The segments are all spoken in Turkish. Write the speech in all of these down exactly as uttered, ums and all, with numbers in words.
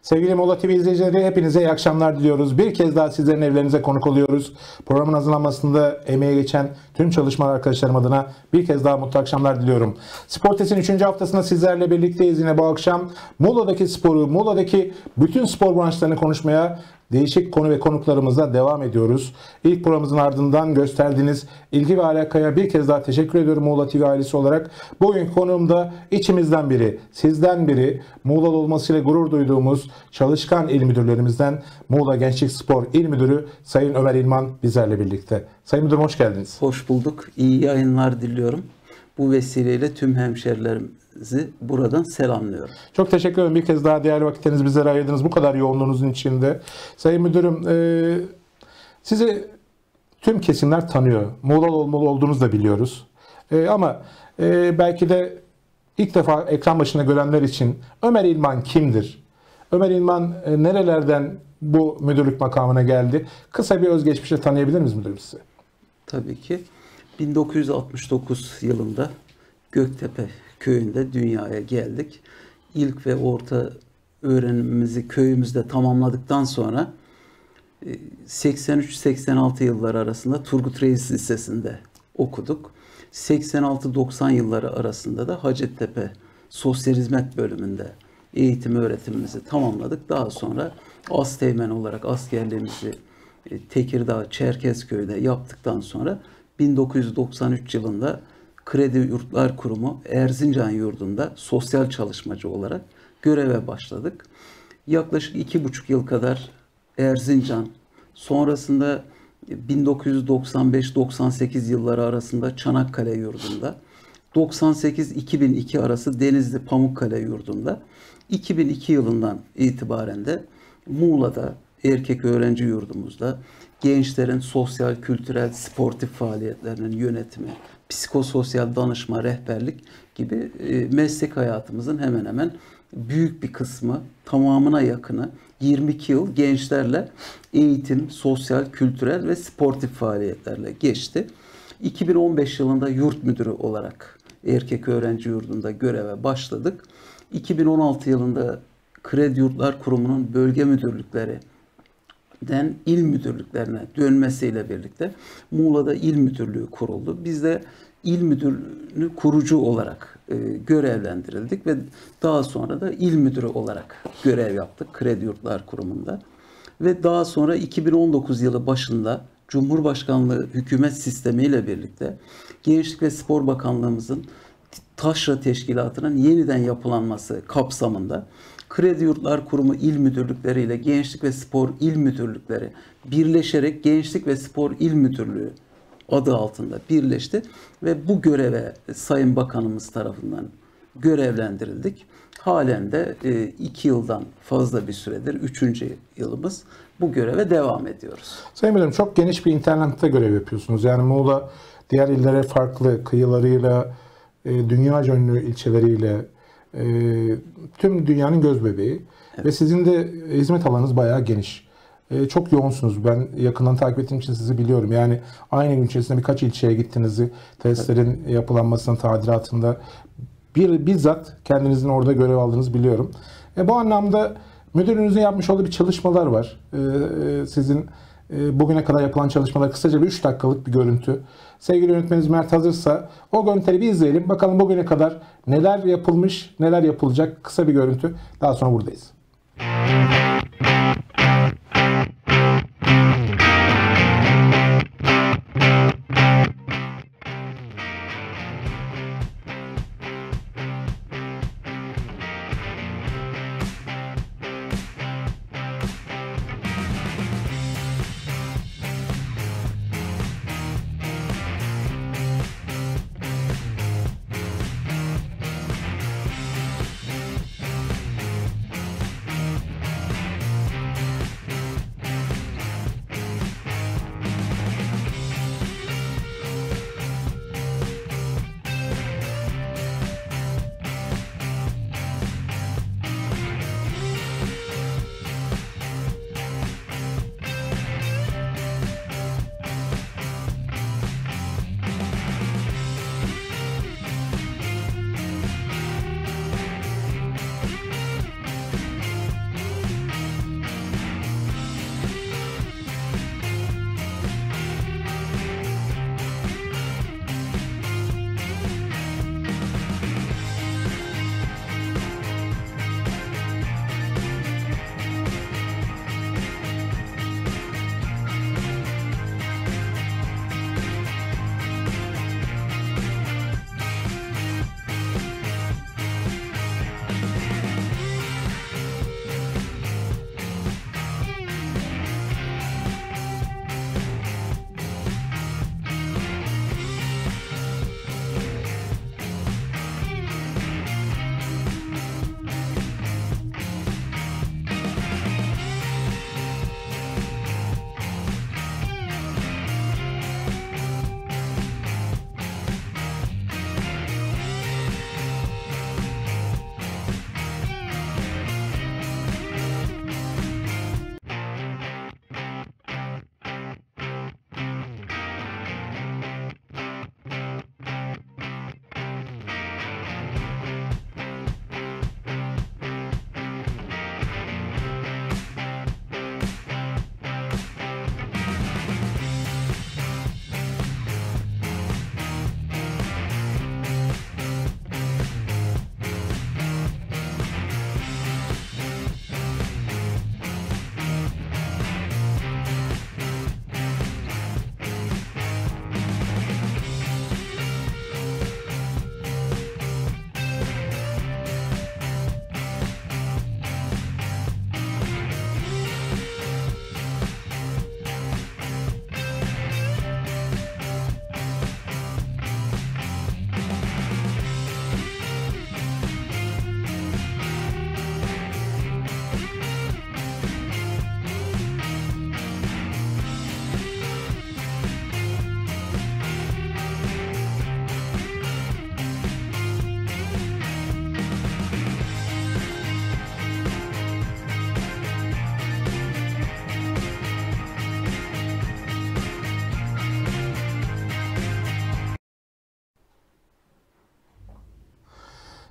Sevgili Mola T V izleyicileri, hepinize iyi akşamlar diliyoruz. Bir kez daha sizlerin evlerinize konuk oluyoruz. Programın hazırlanmasında emeği geçen tüm çalışma arkadaşlarım adına bir kez daha mutlu akşamlar diliyorum. Sportes'in üçüncü haftasında sizlerle birlikteyiz yine bu akşam. Muğla'daki sporu, Muğla'daki bütün spor branşlarını konuşmaya değişik konu ve konuklarımızla devam ediyoruz. İlk programımızın ardından gösterdiğiniz ilgi ve alakaya bir kez daha teşekkür ediyorum Muğla T V ailesi olarak. Bugün konuğum da içimizden biri, sizden biri, Muğla'lı olmasıyla gurur duyduğumuz çalışkan il müdürlerimizden Muğla Gençlik Spor İl Müdürü Sayın Ömer İlman bizlerle birlikte. Sayın Müdürüm, hoş geldiniz. Hoş bulduk. İyi yayınlar diliyorum. Bu vesileyle tüm hemşerilerimizi buradan selamlıyorum. Çok teşekkür ederim. Bir kez daha değerli vakitlerinizi bizlere ayırdınız. Bu kadar yoğunluğunuzun içinde. Sayın Müdürüm, e, sizi tüm kesimler tanıyor. Muğla'lı olmalı olduğunuzu da biliyoruz. E, ama e, belki de ilk defa ekran başında görenler için Ömer İlman kimdir? Ömer İlman e, nerelerden bu müdürlük makamına geldi? Kısa bir özgeçmişle tanıyabilir miyiz müdürüm sizi? Tabii ki. bin dokuz yüz altmış dokuz yılında Göktepe köyünde dünyaya geldik. İlk ve orta öğrenimimizi köyümüzde tamamladıktan sonra seksen üç seksen altı yılları arasında Turgut Reis Lisesi'nde okuduk. seksen altı doksan yılları arasında da Hacettepe Sosyal Hizmet Bölümünde eğitim öğretimimizi tamamladık. Daha sonra asteğmen olarak askerliğimizi Tekirdağ Çerkezköy'de yaptıktan sonra bin dokuz yüz doksan üç yılında Kredi Yurtlar Kurumu Erzincan Yurdu'nda sosyal çalışmacı olarak göreve başladık. Yaklaşık iki buçuk yıl kadar Erzincan, sonrasında bin dokuz yüz doksan beş doksan sekiz yılları arasında Çanakkale Yurdu'nda, doksan sekiz iki bin iki arası Denizli Pamukkale Yurdu'nda, iki bin iki yılından itibaren de Muğla'da erkek öğrenci yurdumuzda gençlerin sosyal, kültürel, sportif faaliyetlerinin yönetimi, psikososyal danışma, rehberlik gibi meslek hayatımızın hemen hemen büyük bir kısmı, tamamına yakını yirmi iki yıl gençlerle eğitim, sosyal, kültürel ve sportif faaliyetlerle geçti. iki bin on beş yılında yurt müdürü olarak erkek öğrenci yurdunda göreve başladık. iki bin on altı yılında Kredi Yurtlar Kurumu'nun bölge müdürlükleri den il müdürlüklerine dönmesiyle birlikte Muğla'da il müdürlüğü kuruldu. Biz de il müdürlüğünü kurucu olarak e, görevlendirildik ve daha sonra da il müdürü olarak görev yaptık Kredi Yurtlar Kurumu'nda. Ve daha sonra iki bin on dokuz yılı başında Cumhurbaşkanlığı hükümet sistemiyle birlikte Gençlik ve Spor Bakanlığımızın Taşra Teşkilatı'nın yeniden yapılanması kapsamında Kredi Yurtlar Kurumu İl Müdürlükleri ile Gençlik ve Spor İl Müdürlükleri birleşerek Gençlik ve Spor İl Müdürlüğü adı altında birleşti ve bu göreve Sayın Bakanımız tarafından görevlendirildik. Halen de iki yıldan fazla bir süredir, üçüncü yılımız, bu göreve devam ediyoruz. Sayın Müdürüm, çok geniş bir internette görev yapıyorsunuz. Yani Muğla diğer illere farklı, kıyılarıyla, dünyaca ünlü ilçeleriyle, e, tüm dünyanın göz bebeği. Evet. Ve sizin de hizmet alanınız bayağı geniş. E, çok yoğunsunuz. Ben yakından takip ettiğim için sizi biliyorum. Yani aynı gün içerisinde birkaç ilçeye gittiğinizi, testlerin evet. yapılanmasının tadilatında bir bizzat kendinizin orada görev aldığınızı biliyorum. E, bu anlamda müdürünüzün yapmış olduğu bir çalışmalar var. E, e, sizin e, bugüne kadar yapılan çalışmalar, kısaca bir üç dakikalık bir görüntü. Sevgili yönetmenimiz Mert hazırsa o görüntüleri bir izleyelim. Bakalım bugüne kadar neler yapılmış, neler yapılacak. Kısa bir görüntü. Daha sonra buradayız.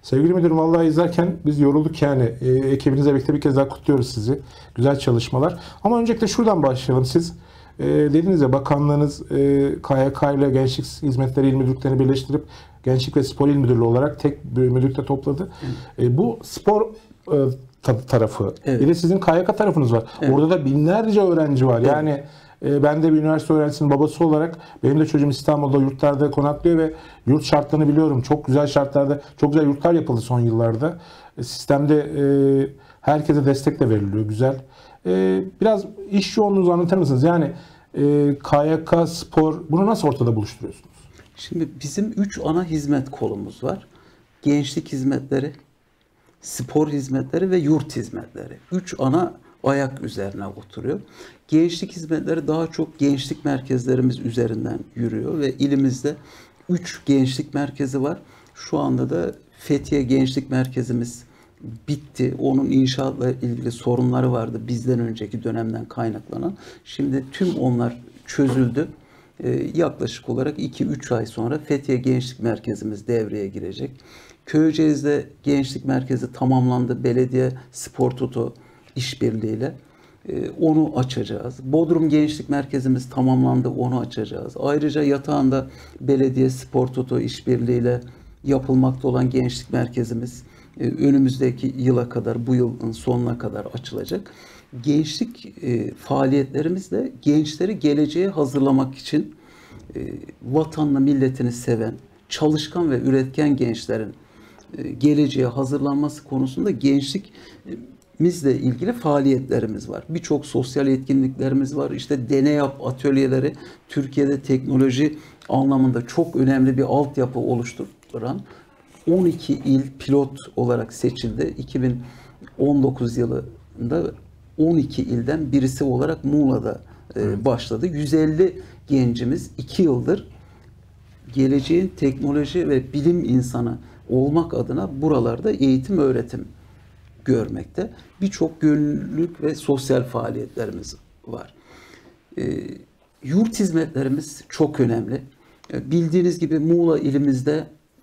Sevgili müdürüm, vallahi izlerken biz yorulduk yani. E, ekibinizle birlikte bir kez daha kutluyoruz sizi. Güzel çalışmalar. Ama öncelikle şuradan başlayalım. Siz e, dediniz ya, bakanlığınız e, K Y K ile Gençlik Hizmetleri İl Müdürlüklerini birleştirip Gençlik ve Spor İl Müdürlüğü olarak tek bir müdürlükte topladı. E, bu spor e, ta- tarafı. Evet. Bir de sizin K Y K tarafınız var. Evet. Orada da binlerce öğrenci var. Evet. Yani e, ben de bir üniversite öğrencisinin babası olarak benim de çocuğum İstanbul'da yurtlarda konaklıyor ve yurt şartlarını biliyorum. Çok güzel şartlarda, çok güzel yurtlar yapıldı son yıllarda. E, sistemde e, herkese destek de veriliyor. Güzel. E, biraz iş yoğunluğunuzu anlatır mısınız? Yani e, K Y K, spor, bunu nasıl ortada buluşturuyorsunuz? Şimdi bizim üç ana hizmet kolumuz var. Gençlik hizmetleri, spor hizmetleri ve yurt hizmetleri. Üç ana ayak üzerine oturuyor. Gençlik hizmetleri daha çok gençlik merkezlerimiz üzerinden yürüyor ve ilimizde üç gençlik merkezi var. Şu anda da Fethiye Gençlik Merkezimiz bitti. Onun inşaatla ilgili sorunları vardı bizden önceki dönemden kaynaklanan. Şimdi tüm onlar çözüldü. Ee, yaklaşık olarak iki üç ay sonra Fethiye Gençlik Merkezimiz devreye girecek. Köyceğiz'de Gençlik Merkezi tamamlandı. Belediye Spor Toto işbirliğiyle. Ee, onu açacağız. Bodrum Gençlik Merkezimiz tamamlandı. Onu açacağız. Ayrıca Yatağan'da Belediye Spor Toto işbirliğiyle yapılmakta olan Gençlik Merkezimiz e, önümüzdeki yıla kadar, bu yılın sonuna kadar açılacak. Gençlik e, faaliyetlerimizle gençleri geleceğe hazırlamak için e, vatanla milletini seven, çalışkan ve üretken gençlerin e, geleceğe hazırlanması konusunda gençlikimizle ilgili faaliyetlerimiz var. Birçok sosyal etkinliklerimiz var. İşte deney yap atölyeleri Türkiye'de teknoloji anlamında çok önemli bir altyapı oluşturan on iki il pilot olarak seçildi. iki bin on dokuz yılında on iki ilden birisi olarak Muğla'da e, başladı. yüz elli gencimiz iki yıldır geleceğin teknoloji ve bilim insanı olmak adına buralarda eğitim öğretim görmekte. Birçok gönüllülük ve sosyal faaliyetlerimiz var. E, yurt hizmetlerimiz çok önemli. E, bildiğiniz gibi Muğla ilimizde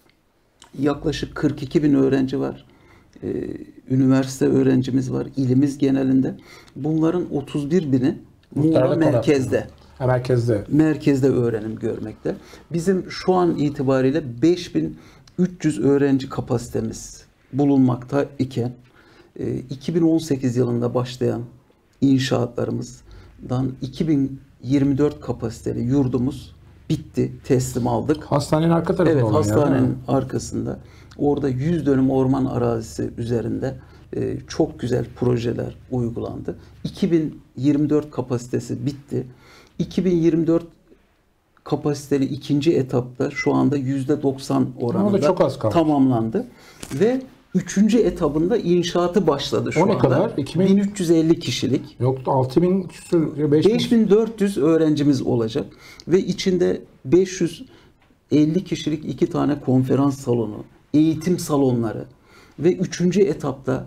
yaklaşık kırk iki bin öğrenci var. Ee, üniversite öğrencimiz var ilimiz genelinde. Bunların otuz bir bini Muğla merkezde. Ha, merkezde. Merkezde öğrenim görmekte. Bizim şu an itibariyle beş bin üç yüz öğrenci kapasitemiz bulunmakta iken e, iki bin on sekiz yılında başlayan inşaatlarımızdan iki bin yirmi dört kapasiteli yurdumuz bitti, teslim aldık. Hastanenin arka tarafında Evet, olan hastanenin yer, arkasında. Orada yüz dönüm orman arazisi üzerinde e, çok güzel projeler uygulandı. iki bin yirmi dört kapasitesi bitti. iki bin yirmi dört kapasiteli ikinci etapta şu anda yüzde doksan oranında çok az kaldı. tamamlandı. Ve üçüncü etabında inşaatı başladı şu o ne anda. kadar? iki bin... bin üç yüz elli kişilik. Yok, altı bin küsur, beş bin dört yüz öğrencimiz olacak ve içinde beş yüz elli kişilik iki tane konferans salonu, eğitim salonları ve üçüncü etapta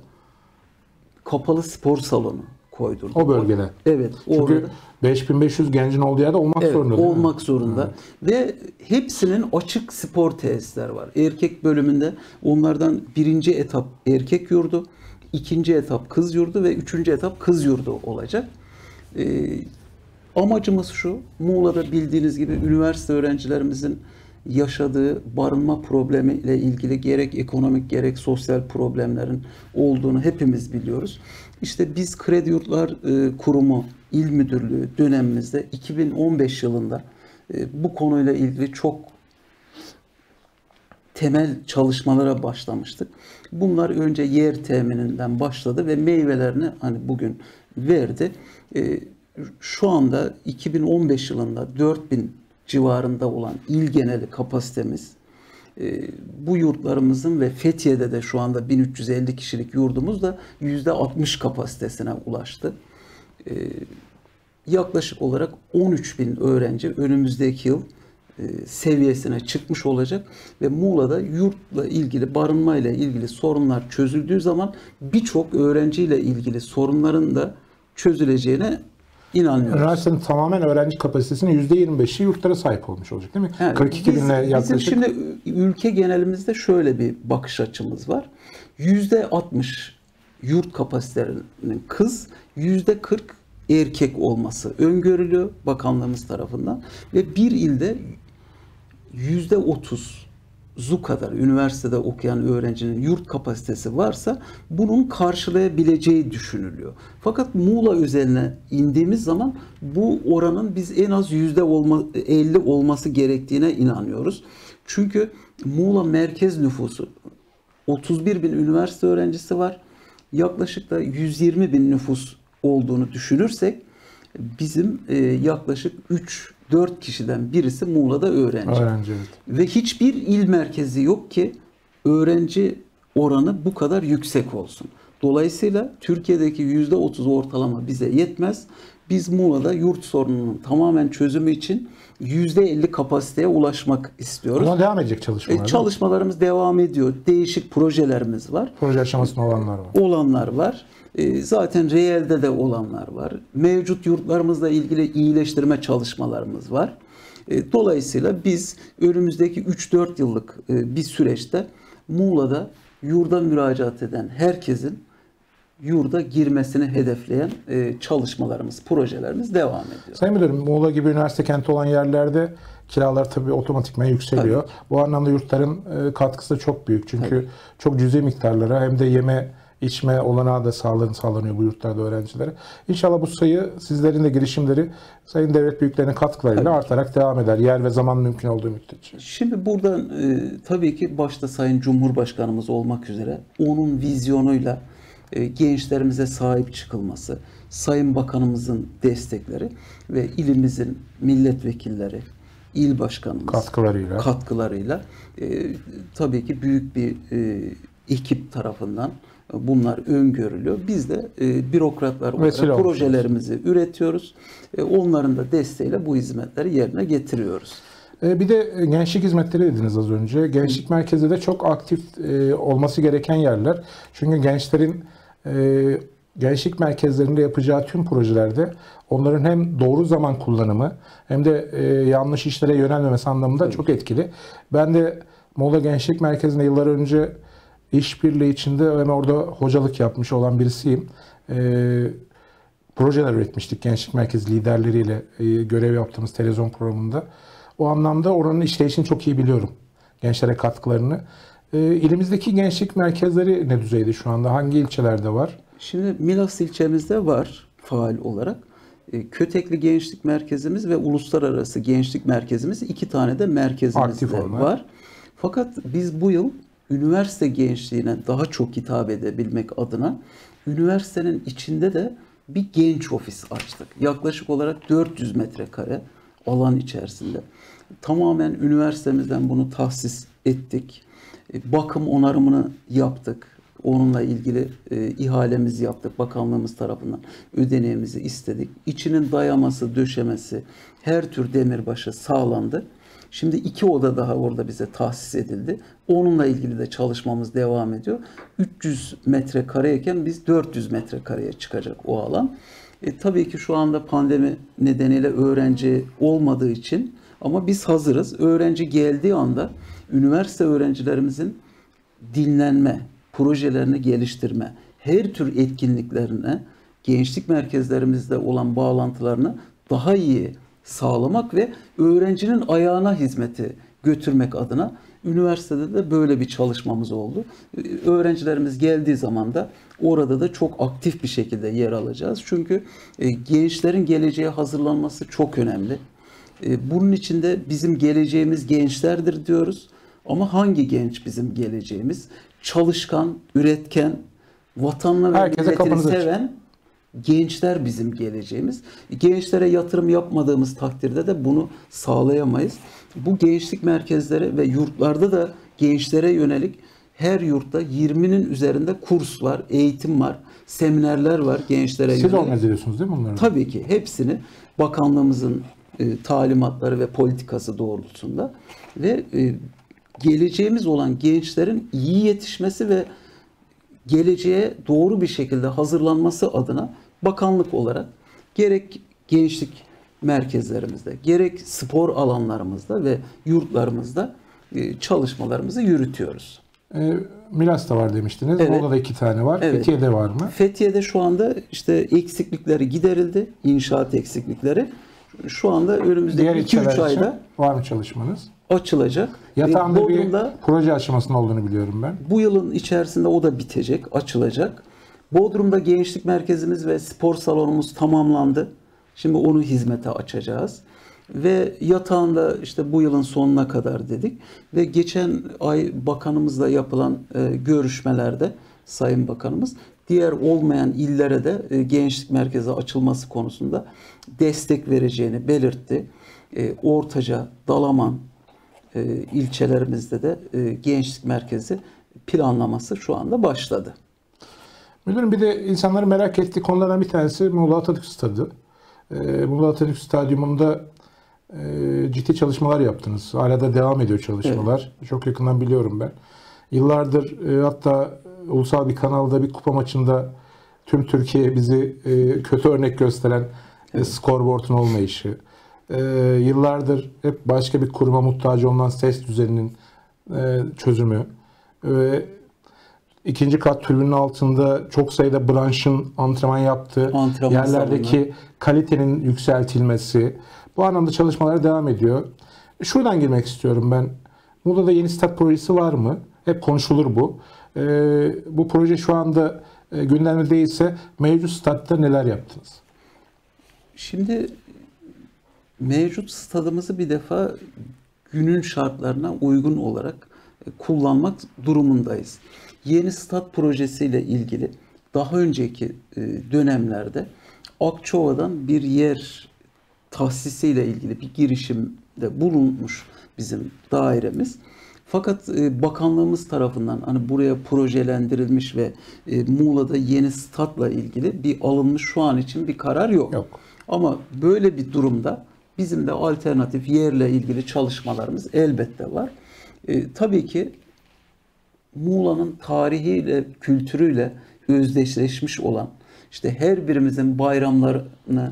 kapalı spor salonu koydurduk. O bölgede. Evet. Çünkü orada. beş bin beş yüz gencin olduğu yerde olmak Evet, zorunda. Değil olmak mi? zorunda. Evet. Ve hepsinin açık spor tesisler var. Erkek bölümünde onlardan birinci etap erkek yurdu, ikinci etap kız yurdu ve üçüncü etap kız yurdu olacak. Ee, amacımız şu, Muğla'da bildiğiniz gibi üniversite öğrencilerimizin yaşadığı barınma problemiyle ilgili gerek ekonomik gerek sosyal problemlerin olduğunu hepimiz biliyoruz. İşte biz Kredi Yurtlar e, Kurumu İl Müdürlüğü dönemimizde iki bin on beş yılında e, bu konuyla ilgili çok temel çalışmalara başlamıştık. Bunlar önce yer temininden başladı ve meyvelerini hani bugün verdi. E, şu anda iki bin on beş yılında dört bin civarında olan il geneli kapasitemiz, e, bu yurtlarımızın ve Fethiye'de de şu anda bin üç yüz elli kişilik yurdumuz da yüzde altmış kapasitesine ulaştı. E, yaklaşık olarak on üç bin öğrenci önümüzdeki yıl e, seviyesine çıkmış olacak ve Muğla'da yurtla ilgili, barınmayla ilgili sorunlar çözüldüğü zaman birçok öğrenciyle ilgili sorunların da çözüleceğine İnanmıyoruz. Üniversitenin tamamen öğrenci kapasitesinin yüzde yirmi beşi yurtlara sahip olmuş olacak değil mi? Yani kırk iki biz, binle yaklaşık. Bizim şimdi ülke genelimizde şöyle bir bakış açımız var. yüzde altmış yurt kapasitelerinin kız, yüzde kırk erkek olması öngörülüyor bakanlığımız tarafından. Ve bir ilde yüzde otuzu kadar üniversitede okuyan öğrencinin yurt kapasitesi varsa bunun karşılayabileceği düşünülüyor. Fakat Muğla özeline indiğimiz zaman bu oranın biz en az yüzde elli olması gerektiğine inanıyoruz. Çünkü Muğla merkez nüfusu otuz bir bin üniversite öğrencisi var. Yaklaşık da yüz yirmi bin nüfus olduğunu düşünürsek bizim e, yaklaşık üç dört kişiden birisi Muğla'da öğrenci. Öğrenci, evet. Ve hiçbir il merkezi yok ki öğrenci oranı bu kadar yüksek olsun. Dolayısıyla Türkiye'deki yüzde otuz ortalama bize yetmez. Biz Muğla'da yurt sorununun tamamen çözümü için yüzde elli kapasiteye ulaşmak istiyoruz. Ama devam edecek çalışmalar. E, çalışmalarımız devam ediyor. Değişik projelerimiz var. Proje aşamasında olanlar var. Olanlar var. E, zaten reelde de olanlar var. Mevcut yurtlarımızla ilgili iyileştirme çalışmalarımız var. E, dolayısıyla biz önümüzdeki üç dört yıllık e, bir süreçte Muğla'da yurda müracaat eden herkesin yurda girmesini hedefleyen e, çalışmalarımız, projelerimiz devam ediyor. Sayın Müdürüm, Muğla gibi üniversite kenti olan yerlerde kiralar tabii otomatikman yükseliyor. Tabii. Bu anlamda yurtların e, katkısı da çok büyük. Çünkü Tabii. çok cüzi miktarlara hem de yeme içme olanağı da sağlan, sağlanıyor bu yurtlarda öğrencilere. İnşallah bu sayı sizlerin de girişimleri sayın devlet büyüklerinin katkılarıyla Tabii. artarak devam eder. Yer ve zaman mümkün olduğu müddetçe. Şimdi buradan e, tabii ki başta Sayın Cumhurbaşkanımız olmak üzere onun vizyonuyla e, gençlerimize sahip çıkılması, Sayın Bakanımızın destekleri ve ilimizin milletvekilleri, il başkanımız Katkılarıyla. katkılarıyla e, tabii ki büyük bir e, ekip tarafından bunlar öngörülüyor. Biz de e, bürokratlar olarak Vesile olmuş. projelerimizi üretiyoruz. E, onların da desteğiyle bu hizmetleri yerine getiriyoruz. E, Bir de gençlik hizmetleri dediniz az önce. Gençlik merkezi de çok aktif e, olması gereken yerler. Çünkü gençlerin e, gençlik merkezlerinde yapacağı tüm projelerde onların hem doğru zaman kullanımı hem de e, yanlış işlere yönelmemesi anlamında Evet. çok etkili. Ben de Muğla Gençlik Merkezi'nde yıllar önce işbirliği içinde ve orada hocalık yapmış olan birisiyim. E, projeler üretmiştik gençlik merkezi liderleriyle e, görev yaptığımız televizyon programında. O anlamda oranın işleyişini çok iyi biliyorum. Gençlere katkılarını. E, ilimizdeki gençlik merkezleri ne düzeyde şu anda? Hangi ilçelerde var? Şimdi Milas ilçemizde var faal olarak. E, Kötekli Gençlik Merkezimiz ve Uluslararası Gençlik Merkezimiz, iki tane de merkezimiz Aktif de olan. var. Fakat biz bu yıl üniversite gençliğine daha çok hitap edebilmek adına üniversitenin içinde de bir genç ofis açtık. Yaklaşık olarak dört yüz metrekare alan içerisinde. Tamamen üniversitemizden bunu tahsis ettik. E, Bakım onarımını yaptık. Onunla ilgili e, ihalemizi yaptık. Bakanlığımız tarafından ödeneğimizi istedik. İçinin dayaması, döşemesi, her tür demirbaşı sağlandı. Şimdi iki oda daha orada bize tahsis edildi. Onunla ilgili de çalışmamız devam ediyor. üç yüz metrekareyken biz dört yüz metrekareye çıkacak o alan. E, tabii ki şu anda pandemi nedeniyle öğrenci olmadığı için, ama biz hazırız. Öğrenci geldiği anda üniversite öğrencilerimizin dinlenme, projelerini geliştirme, her tür etkinliklerine, gençlik merkezlerimizde olan bağlantılarını daha iyi sağlamak ve öğrencinin ayağına hizmeti götürmek adına üniversitede de böyle bir çalışmamız oldu. Öğrencilerimiz geldiği zaman da orada da çok aktif bir şekilde yer alacağız. Çünkü gençlerin geleceğe hazırlanması çok önemli. Bunun için de bizim geleceğimiz gençlerdir diyoruz. Ama hangi genç bizim geleceğimiz? Çalışkan, üretken, vatanını ve Herkese milletini kapınız açık. seven gençler bizim geleceğimiz. Gençlere yatırım yapmadığımız takdirde de bunu sağlayamayız. Bu gençlik merkezleri ve yurtlarda da gençlere yönelik her yurtta yirminin üzerinde kurs var, eğitim var, seminerler var gençlere Siz yönelik. organize ediyorsunuz değil mi bunları? Tabii ki hepsini bakanlığımızın e, talimatları ve politikası doğrultusunda ve e, geleceğimiz olan gençlerin iyi yetişmesi ve geleceğe doğru bir şekilde hazırlanması adına bakanlık olarak gerek gençlik merkezlerimizde, gerek spor alanlarımızda ve yurtlarımızda e, çalışmalarımızı yürütüyoruz. E, Milas'ta var demiştiniz. Evet. Muğla'da iki tane var. Evet. Fethiye'de var mı? Fethiye'de şu anda işte eksiklikleri giderildi. İnşaat eksiklikleri. Şu anda Diğer önümüzdeki iki üç ilçeler için ayda var mı çalışmanız? açılacak. Yatağında bir Bodrum'da proje aşamasında olduğunu biliyorum ben. bu yılın içerisinde o da bitecek, açılacak. Bodrum'da gençlik merkezimiz ve spor salonumuz tamamlandı. Şimdi onu hizmete açacağız. Ve yatağında işte bu yılın sonuna kadar dedik. Ve geçen ay bakanımızla yapılan e, görüşmelerde Sayın Bakanımız diğer olmayan illere de e, gençlik merkezi açılması konusunda destek vereceğini belirtti. E, Ortaca, Dalaman e, ilçelerimizde de e, gençlik merkezi planlaması şu anda başladı. Müdürüm, bir de insanları merak ettiği konulardan bir tanesi Muğla Atatürk Stadı. Ee, Muğla Atatürk Stadyumunda e, ciddi çalışmalar yaptınız. Hala da devam ediyor çalışmalar. Evet. Çok yakından biliyorum ben. Yıllardır e, hatta ulusal bir kanalda bir kupa maçında tüm Türkiye bizi e, kötü örnek gösteren evet. e, skorboardun olmayışı. E, yıllardır hep başka bir kuruma muhtaç olan ses düzeninin e, çözümü. Ve İkinci kat tribünün altında çok sayıda branşın antrenman yaptığı, antrenman yerlerdeki salonu, kalitenin yükseltilmesi. Bu anlamda çalışmalar devam ediyor. Şuradan girmek istiyorum ben. Muğla'da yeni stat projesi var mı? Hep konuşulur bu. Ee, bu proje şu anda e, gündemde değilse mevcut statta neler yaptınız? Şimdi mevcut stadımızı bir defa günün şartlarına uygun olarak kullanmak durumundayız. Yeni stat projesiyle ilgili daha önceki dönemlerde Akçova'dan bir yer tahsisiyle ilgili bir girişimde bulunmuş bizim dairemiz. Fakat bakanlığımız tarafından hani buraya projelendirilmiş ve Muğla'da yeni statla ilgili bir alınmış şu an için bir karar yok. Yok. Ama böyle bir durumda bizim de alternatif yerle ilgili çalışmalarımız elbette var. E, tabii ki Muğla'nın tarihiyle, kültürüyle özdeşleşmiş olan, işte her birimizin bayramlarını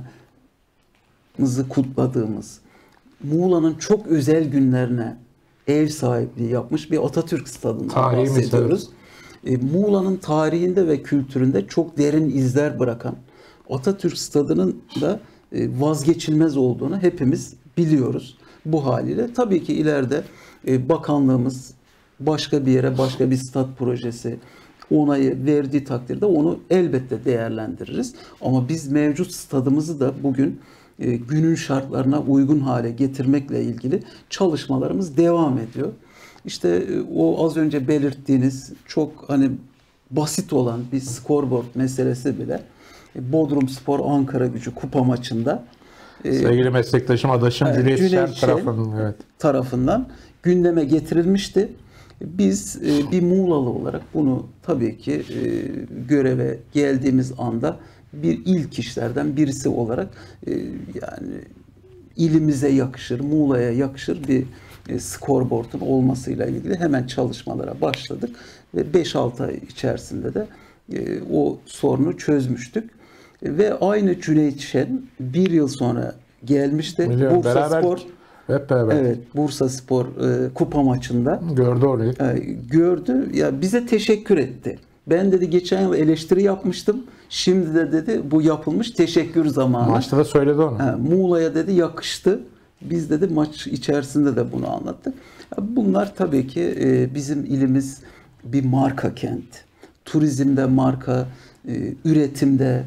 kutladığımız, Muğla'nın çok özel günlerine ev sahipliği yapmış bir Atatürk Stadı'ndan bahsediyoruz. E, Muğla'nın tarihinde ve kültüründe çok derin izler bırakan Atatürk Stadı'nın da e, vazgeçilmez olduğunu hepimiz biliyoruz. Bu haliyle tabii ki ileride e, bakanlığımız başka bir yere başka bir stat projesi onayı verdiği takdirde onu elbette değerlendiririz. Ama biz mevcut stadımızı da bugün e, günün şartlarına uygun hale getirmekle ilgili çalışmalarımız devam ediyor. İşte e, o az önce belirttiğiniz çok hani basit olan bir scoreboard meselesi bile e, Bodrumspor Ankaragücü kupa maçında e, sevgili meslektaşım, adaşım evet, Cüneyt Cüneyt Şen tarafından, evet. tarafından gündeme getirilmişti. Biz e, bir Muğlalı olarak bunu tabii ki e, göreve geldiğimiz anda bir ilk işlerden birisi olarak e, yani ilimize yakışır, Muğla'ya yakışır bir e, scoreboard'un olmasıyla ilgili hemen çalışmalara başladık ve beş altı ay içerisinde de e, o sorunu çözmüştük. E, ve aynı Cüneyt Şen bir yıl sonra gelmişti. Biliyorum, Bursa beraber, Spor hep beraber. Evet, Bursa Spor e, kupa maçında gördü orayı. E, gördü. Ya bize teşekkür etti. Ben dedi geçen yıl eleştiri yapmıştım. Şimdi de dedi bu yapılmış, teşekkür zamanı. Maçta da söyledi onu. Ha, Muğla'ya dedi yakıştı. Biz dedi maç içerisinde de bunu anlattık. Bunlar tabii ki e, bizim ilimiz bir marka kent. Turizmde marka, e, üretimde,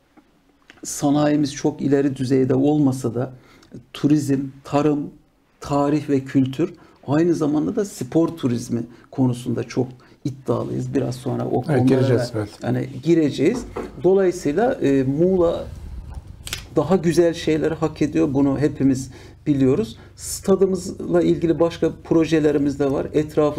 sanayimiz çok ileri düzeyde olmasa da turizm, tarım, tarih ve kültür, aynı zamanda da spor turizmi konusunda çok iddialıyız. Biraz sonra o konulara evet, gireceğiz, evet. yani gireceğiz. Dolayısıyla e, Muğla daha güzel şeyleri hak ediyor. Bunu hepimiz biliyoruz. Stadımızla ilgili başka projelerimiz de var.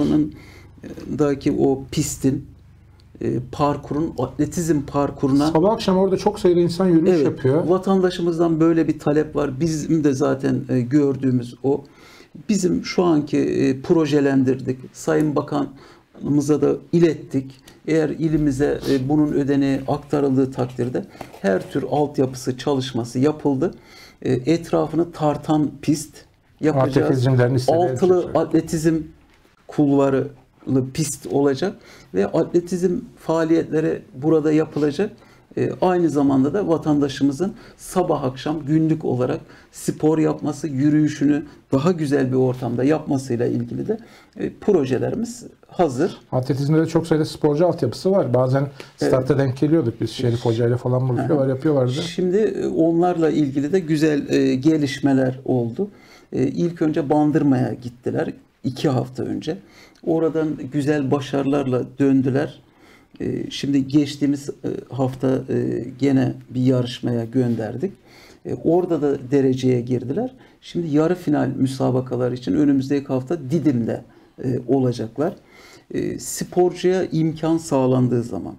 Etrafındaki o pistin, e, parkurun, atletizm parkuruna... Sabah akşam orada çok sayıda insan yürüyüş evet, yapıyor. Vatandaşımızdan böyle bir talep var. Bizim de zaten e, gördüğümüz o. Bizim şu anki e, projelendirdik. Sayın Bakan bakanımıza da ilettik. Eğer ilimize e, bunun ödeneği aktarıldığı takdirde her tür altyapısı çalışması yapıldı. E, etrafını tartan pist yapacağız. Atletizmlerin istediği Altılı ölçüsü. atletizm kulvarı pist olacak ve atletizm faaliyetleri burada yapılacak. E, aynı zamanda da vatandaşımızın sabah akşam günlük olarak spor yapması, yürüyüşünü daha güzel bir ortamda yapmasıyla ilgili de e, projelerimiz hazır. Atletizmde de çok sayıda sporcu altyapısı var. Bazen statta denk geliyorduk biz. Şerif Hoca ile falan buluşuyorlar, yapıyorlardı. Şimdi e, onlarla ilgili de güzel e, gelişmeler oldu. E, ilk önce Bandırma'ya gittiler iki hafta önce. Oradan güzel başarılarla döndüler. Şimdi geçtiğimiz hafta gene bir yarışmaya gönderdik. Orada da dereceye girdiler. Şimdi yarı final müsabakalar için önümüzdeki hafta Didim'de olacaklar. Sporcuya imkan sağlandığı zaman,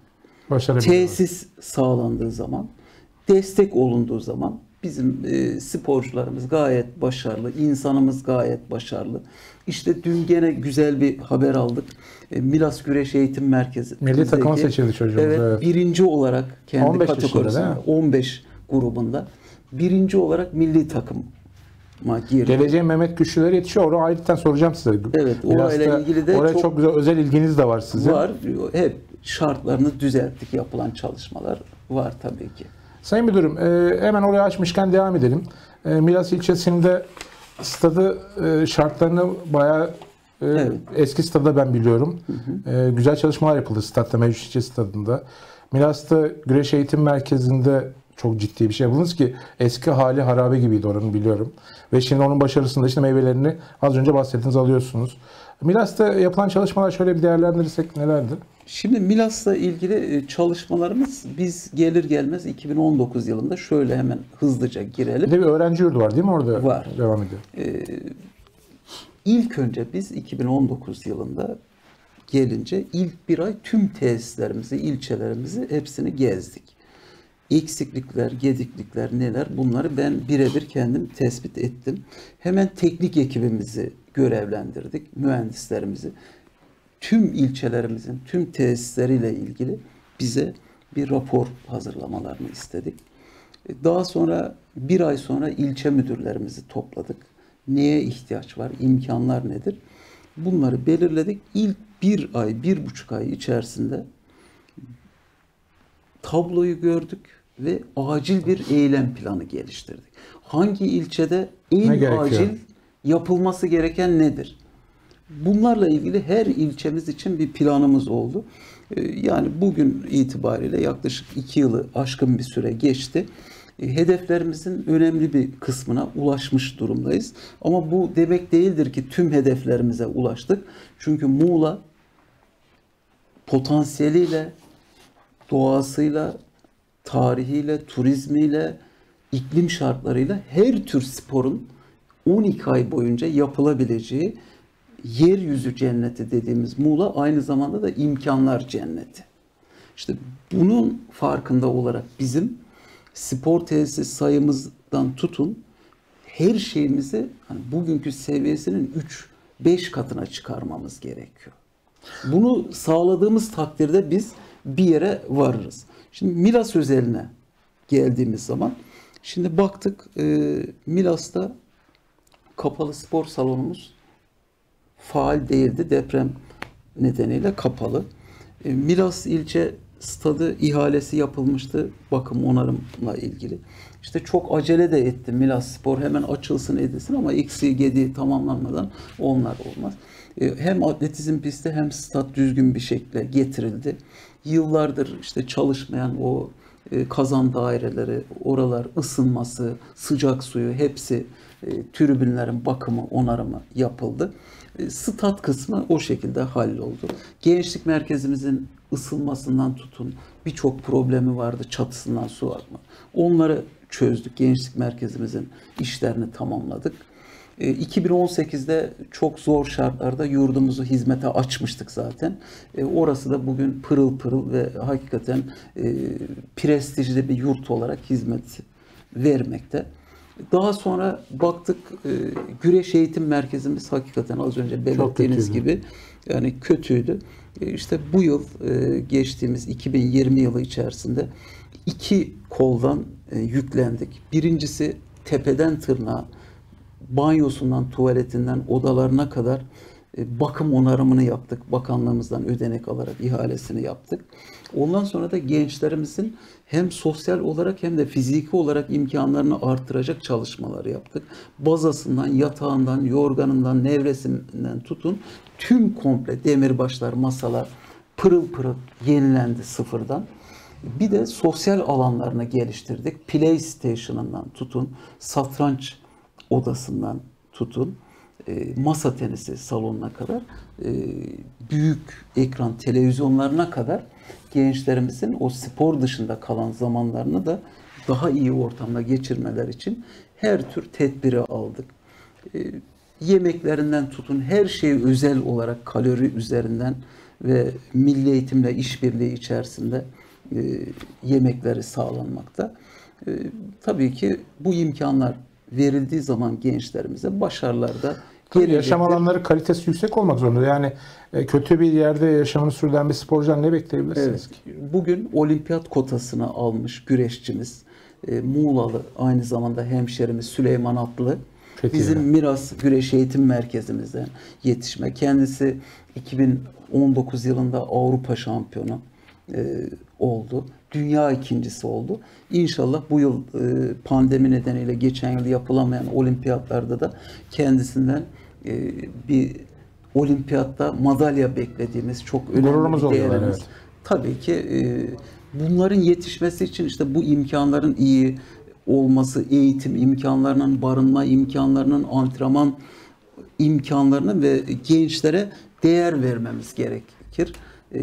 tesis sağlandığı zaman, destek olunduğu zaman bizim sporcularımız gayet başarılı, insanımız gayet başarılı. İşte dün gene güzel bir haber aldık. Milas Güreş Eğitim Merkezi. Milli takıma seçildi çocuğumuz. Evet, evet. Birinci olarak kendi on beş kategorisinde on beş grubunda birinci olarak milli takıma girdi. Geleceğin Mehmet Güçlüleri yetişiyor. Orada ayrıca soracağım size. Evet, orayla ilgili de oraya çok, çok güzel özel ilginiz de var sizin. Var. Hep şartlarını düzelttik. Yapılan çalışmalar var tabii ki. Sayın Müdürüm, e, hemen oraya açmışken devam edelim. E, Milas ilçesinde stadı e, şartlarını bayağı e, Evet. eski stadı ben biliyorum. Hı hı. E, güzel çalışmalar yapıldı statta, Mevcut ilçe stadında. Milas'ta Güreş Eğitim Merkezi'nde çok ciddi bir şey yapıldınız ki eski hali harabe gibiydi oranın, biliyorum. Ve şimdi onun başarısında işte meyvelerini az önce bahsettiniz, alıyorsunuz. Milas'ta yapılan çalışmalar şöyle bir değerlendirirsek nelerdir? Şimdi Milas'la ilgili çalışmalarımız biz gelir gelmez iki bin on dokuz yılında şöyle hemen hızlıca girelim. Bir de bir öğrenci yurdu var değil mi orada? Var. Devam ediyor. Ee, ilk önce biz iki bin on dokuz yılında gelince ilk bir ay tüm tesislerimizi, ilçelerimizi hepsini gezdik. Eksiklikler, gediklikler neler, bunları ben birebir kendim tespit ettim. Hemen teknik ekibimizi görevlendirdik, mühendislerimizi. Tüm ilçelerimizin tüm tesisleriyle ilgili bize bir rapor hazırlamalarını istedik. Daha sonra bir ay sonra ilçe müdürlerimizi topladık. Neye ihtiyaç var, imkanlar nedir? Bunları belirledik. İlk bir ay, bir buçuk ay içerisinde tabloyu gördük ve acil bir eylem planı geliştirdik. Hangi ilçede en acil yapılması gereken nedir? Bunlarla ilgili her ilçemiz için bir planımız oldu. Yani bugün itibariyle yaklaşık iki yılı aşkın bir süre geçti. Hedeflerimizin önemli bir kısmına ulaşmış durumdayız. Ama bu demek değildir ki tüm hedeflerimize ulaştık. Çünkü Muğla potansiyeliyle, doğasıyla, tarihiyle, turizmiyle, iklim şartlarıyla her tür sporun on iki ay boyunca yapılabileceği yeryüzü cenneti dediğimiz Muğla aynı zamanda da imkanlar cenneti. İşte bunun farkında olarak bizim spor tesis sayımızdan tutun her şeyimizi hani bugünkü seviyesinin üç beş katına çıkarmamız gerekiyor. Bunu sağladığımız takdirde biz bir yere varırız. Şimdi Milas özeline geldiğimiz zaman şimdi baktık e, Milas'ta kapalı spor salonumuz faal değildi. Deprem nedeniyle kapalı. E, Milas ilçe stadı ihalesi yapılmıştı bakım onarımla ilgili. İşte çok acele de etti Milas Spor hemen açılsın edilsin ama eksiği gediği tamamlanmadan onlar olmaz. E, hem atletizm pisti hem stat düzgün bir şekilde getirildi. Yıllardır işte çalışmayan o e, kazan daireleri, oralar ısınması, sıcak suyu hepsi e, tribünlerin bakımı, onarımı yapıldı. E, stat kısmı o şekilde halloldu. Gençlik merkezimizin ısınmasından tutun birçok problemi vardı, çatısından su akma. Onları çözdük. Gençlik merkezimizin işlerini tamamladık. E, iki bin on sekizde çok zor şartlarda yurdumuzu hizmete açmıştık zaten. E, orası da bugün pırıl pırıl ve hakikaten e, prestijli bir yurt olarak hizmet vermekte. Daha sonra baktık e, güreş eğitim merkezimiz hakikaten az önce belirttiğiniz gibi Yani kötüydü. E, işte bu yıl e, geçtiğimiz iki bin yirmi yılı içerisinde iki koldan e, yüklendik. Birincisi tepeden tırnağa, banyosundan tuvaletinden odalarına kadar e, bakım onarımını yaptık. Bakanlığımızdan ödenek alarak ihalesini yaptık. Ondan sonra da gençlerimizin hem sosyal olarak hem de fiziki olarak imkanlarını artıracak çalışmalar yaptık. Bazasından, yatağından, yorganından, nevresinden tutun tüm komple demirbaşlar, masalar pırıl pırıl yenilendi sıfırdan. Bir de sosyal alanlarını geliştirdik. PlayStation'ından tutun, satranç odasından tutun, e, masa tenisi salonuna kadar, e, büyük ekran televizyonlarına kadar gençlerimizin o spor dışında kalan zamanlarını da daha iyi ortamda geçirmeler için her tür tedbiri aldık. E, yemeklerinden tutun her şeyi özel olarak kalori üzerinden ve milli eğitimle işbirliği içerisinde e, yemekleri sağlanmakta. E, tabii ki bu imkanlar verildiği zaman gençlerimize başarılar da gelecektir. Yaşam alanları kalitesi yüksek olmak zorunda. Yani e, kötü bir yerde yaşamını sürdüren bir sporcudan ne bekleyebilirsiniz evet. ki? Bugün olimpiyat kotasını almış güreşçimiz, e, Muğlalı, aynı zamanda hemşerimiz Süleyman Atlı, Fethiye. Bizim Miras Güreş Eğitim Merkezimizden yetişme. Kendisi iki bin on dokuz yılında Avrupa şampiyonu e, oldu. Dünya ikincisi oldu. İnşallah bu yıl e, pandemi nedeniyle geçen yıl yapılamayan olimpiyatlarda da kendisinden e, bir olimpiyatta madalya beklediğimiz çok önemli Gururumuz bir değerimiz. oluyorlar, evet. Tabii ki e, bunların yetişmesi için işte bu imkanların iyi olması, eğitim imkanlarının, barınma imkanlarının, antrenman imkanlarının ve gençlere değer vermemiz gerekir.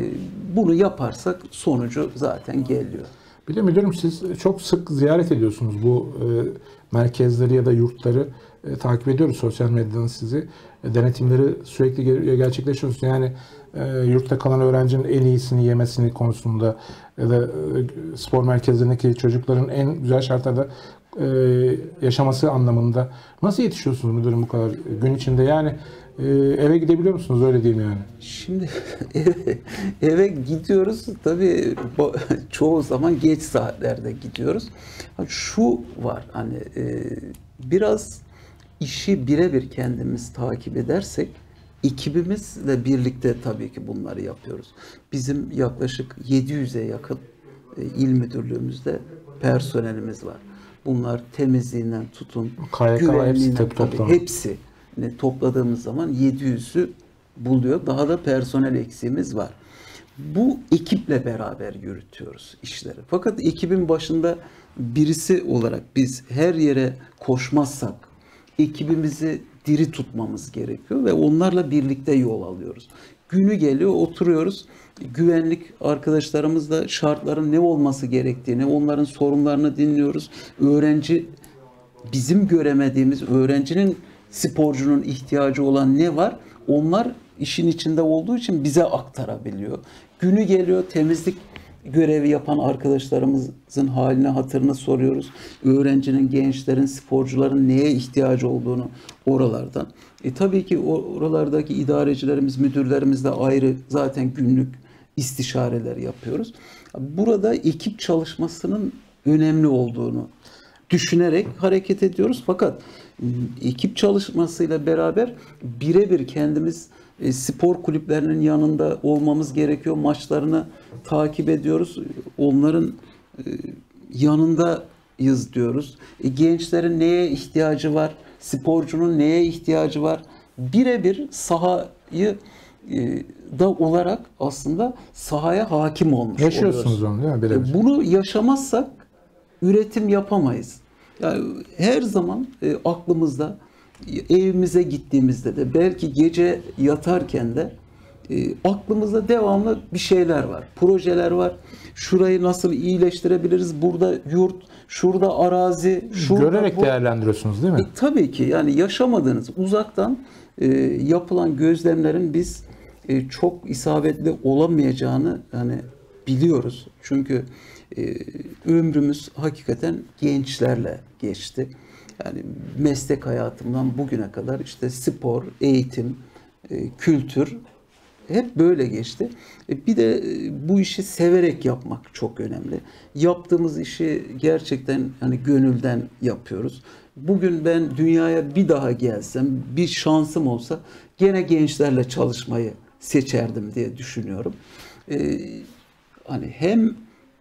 Bunu yaparsak sonucu zaten geliyor. Bir de müdürüm, siz çok sık ziyaret ediyorsunuz bu e, merkezleri ya da yurtları. E, takip ediyoruz sosyal medyadan sizi. E, denetimleri sürekli ge- gerçekleşiyorsunuz. Yani e, yurtta kalan öğrencinin en iyisini yemesini konusunda ya da e, spor merkezlerindeki çocukların en güzel şartlarda e, yaşaması anlamında nasıl yetişiyorsunuz müdürüm bu kadar gün içinde? Yani e, eve gidebiliyor musunuz? Öyle diyeyim yani. Şimdi eve, eve gidiyoruz. Tabii çoğu zaman geç saatlerde gidiyoruz. Şu var, hani e, biraz işi birebir kendimiz takip edersek ekibimizle birlikte tabii ki bunları yapıyoruz. Bizim yaklaşık yedi yüze yakın e, il müdürlüğümüzde personelimiz var. Bunlar temizliğinden tutun, K Y K güvenliğinden hepsi tabii toplam. hepsi topladığımız zaman yedi yüzü buluyor. Daha da personel eksiğimiz var. Bu ekiple beraber yürütüyoruz işleri. Fakat ekibin başında birisi olarak biz her yere koşmazsak ekibimizi diri tutmamız gerekiyor ve onlarla birlikte yol alıyoruz. Günü geliyor, oturuyoruz. Güvenlik arkadaşlarımızla şartların ne olması gerektiğini, onların sorunlarını dinliyoruz. Öğrenci, bizim göremediğimiz öğrencinin, sporcunun ihtiyacı olan ne var? Onlar işin içinde olduğu için bize aktarabiliyor. Günü geliyor, temizlik görevi yapan arkadaşlarımızın haline hatırını soruyoruz. Öğrencinin, gençlerin, sporcuların neye ihtiyacı olduğunu oralardan. E tabii ki oralardaki idarecilerimiz, müdürlerimiz de ayrı zaten günlük istişareler yapıyoruz. Burada ekip çalışmasının önemli olduğunu düşünerek hareket ediyoruz. Fakat ekip çalışmasıyla beraber birebir kendimiz e, spor kulüplerinin yanında olmamız gerekiyor. Maçlarını takip ediyoruz. Onların e, yanındayız diyoruz. E, gençlerin neye ihtiyacı var? Sporcunun neye ihtiyacı var? Birebir sahayı e, da olarak aslında sahaya hakim olmuş Yaşıyorsunuz oluyoruz. onu değil mi? Birebir. E, bunu yaşamazsak üretim yapamayız. Yani her zaman e, aklımızda, evimize gittiğimizde de, belki gece yatarken de e, aklımızda devamlı bir şeyler var. Projeler var. Şurayı nasıl iyileştirebiliriz? Burada yurt, şurada arazi, şurada Görerek bu. değerlendiriyorsunuz değil mi? E, tabii ki, yani yaşamadığınız, uzaktan e, yapılan gözlemlerin biz e, çok isabetli olamayacağını yani biliyoruz. Çünkü e, ömrümüz hakikaten gençlerle geçti. Yani meslek hayatımdan bugüne kadar işte spor, eğitim, e, kültür hep böyle geçti. E, bir de e, bu işi severek yapmak çok önemli. Yaptığımız işi gerçekten hani gönülden yapıyoruz. Bugün ben dünyaya bir daha gelsem, bir şansım olsa gene gençlerle çalışmayı seçerdim diye düşünüyorum. E, hani hem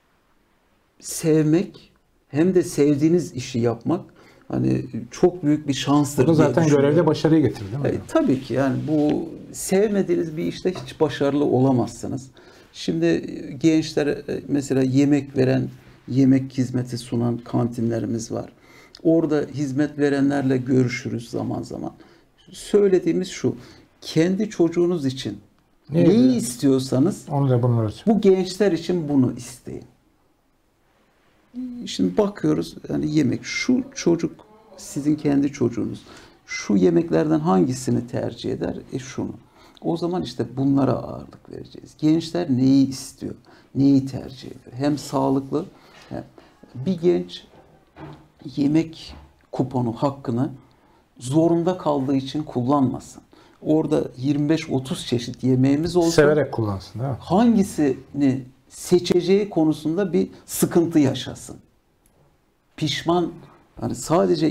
sevmek hem de sevdiğiniz işi yapmak hani çok büyük bir şanstır Bu da diye zaten düşünüyorum. görevde başarıyı getirir değil mi? E, tabii ki yani bu sevmediğiniz bir işte hiç başarılı olamazsınız. Şimdi e, gençlere e, mesela yemek veren, yemek hizmeti sunan kantinlerimiz var. Orada hizmet verenlerle görüşürüz zaman zaman. Söylediğimiz şu, kendi çocuğunuz için Neydi? neyi istiyorsanız Onu da bunlar için. bu gençler için bunu isteyin. Şimdi bakıyoruz yani yemek, şu çocuk sizin kendi çocuğunuz şu yemeklerden hangisini tercih eder? E şunu. O zaman işte bunlara ağırlık vereceğiz. Gençler neyi istiyor? Neyi tercih ediyor? Hem sağlıklı hem bir genç yemek kuponu hakkını zorunda kaldığı için kullanmasın. Orada yirmi beş otuz çeşit yemeğimiz olsa Severek kullansın değil mi? hangisini seçeceği konusunda bir sıkıntı yaşasın. Pişman, yani sadece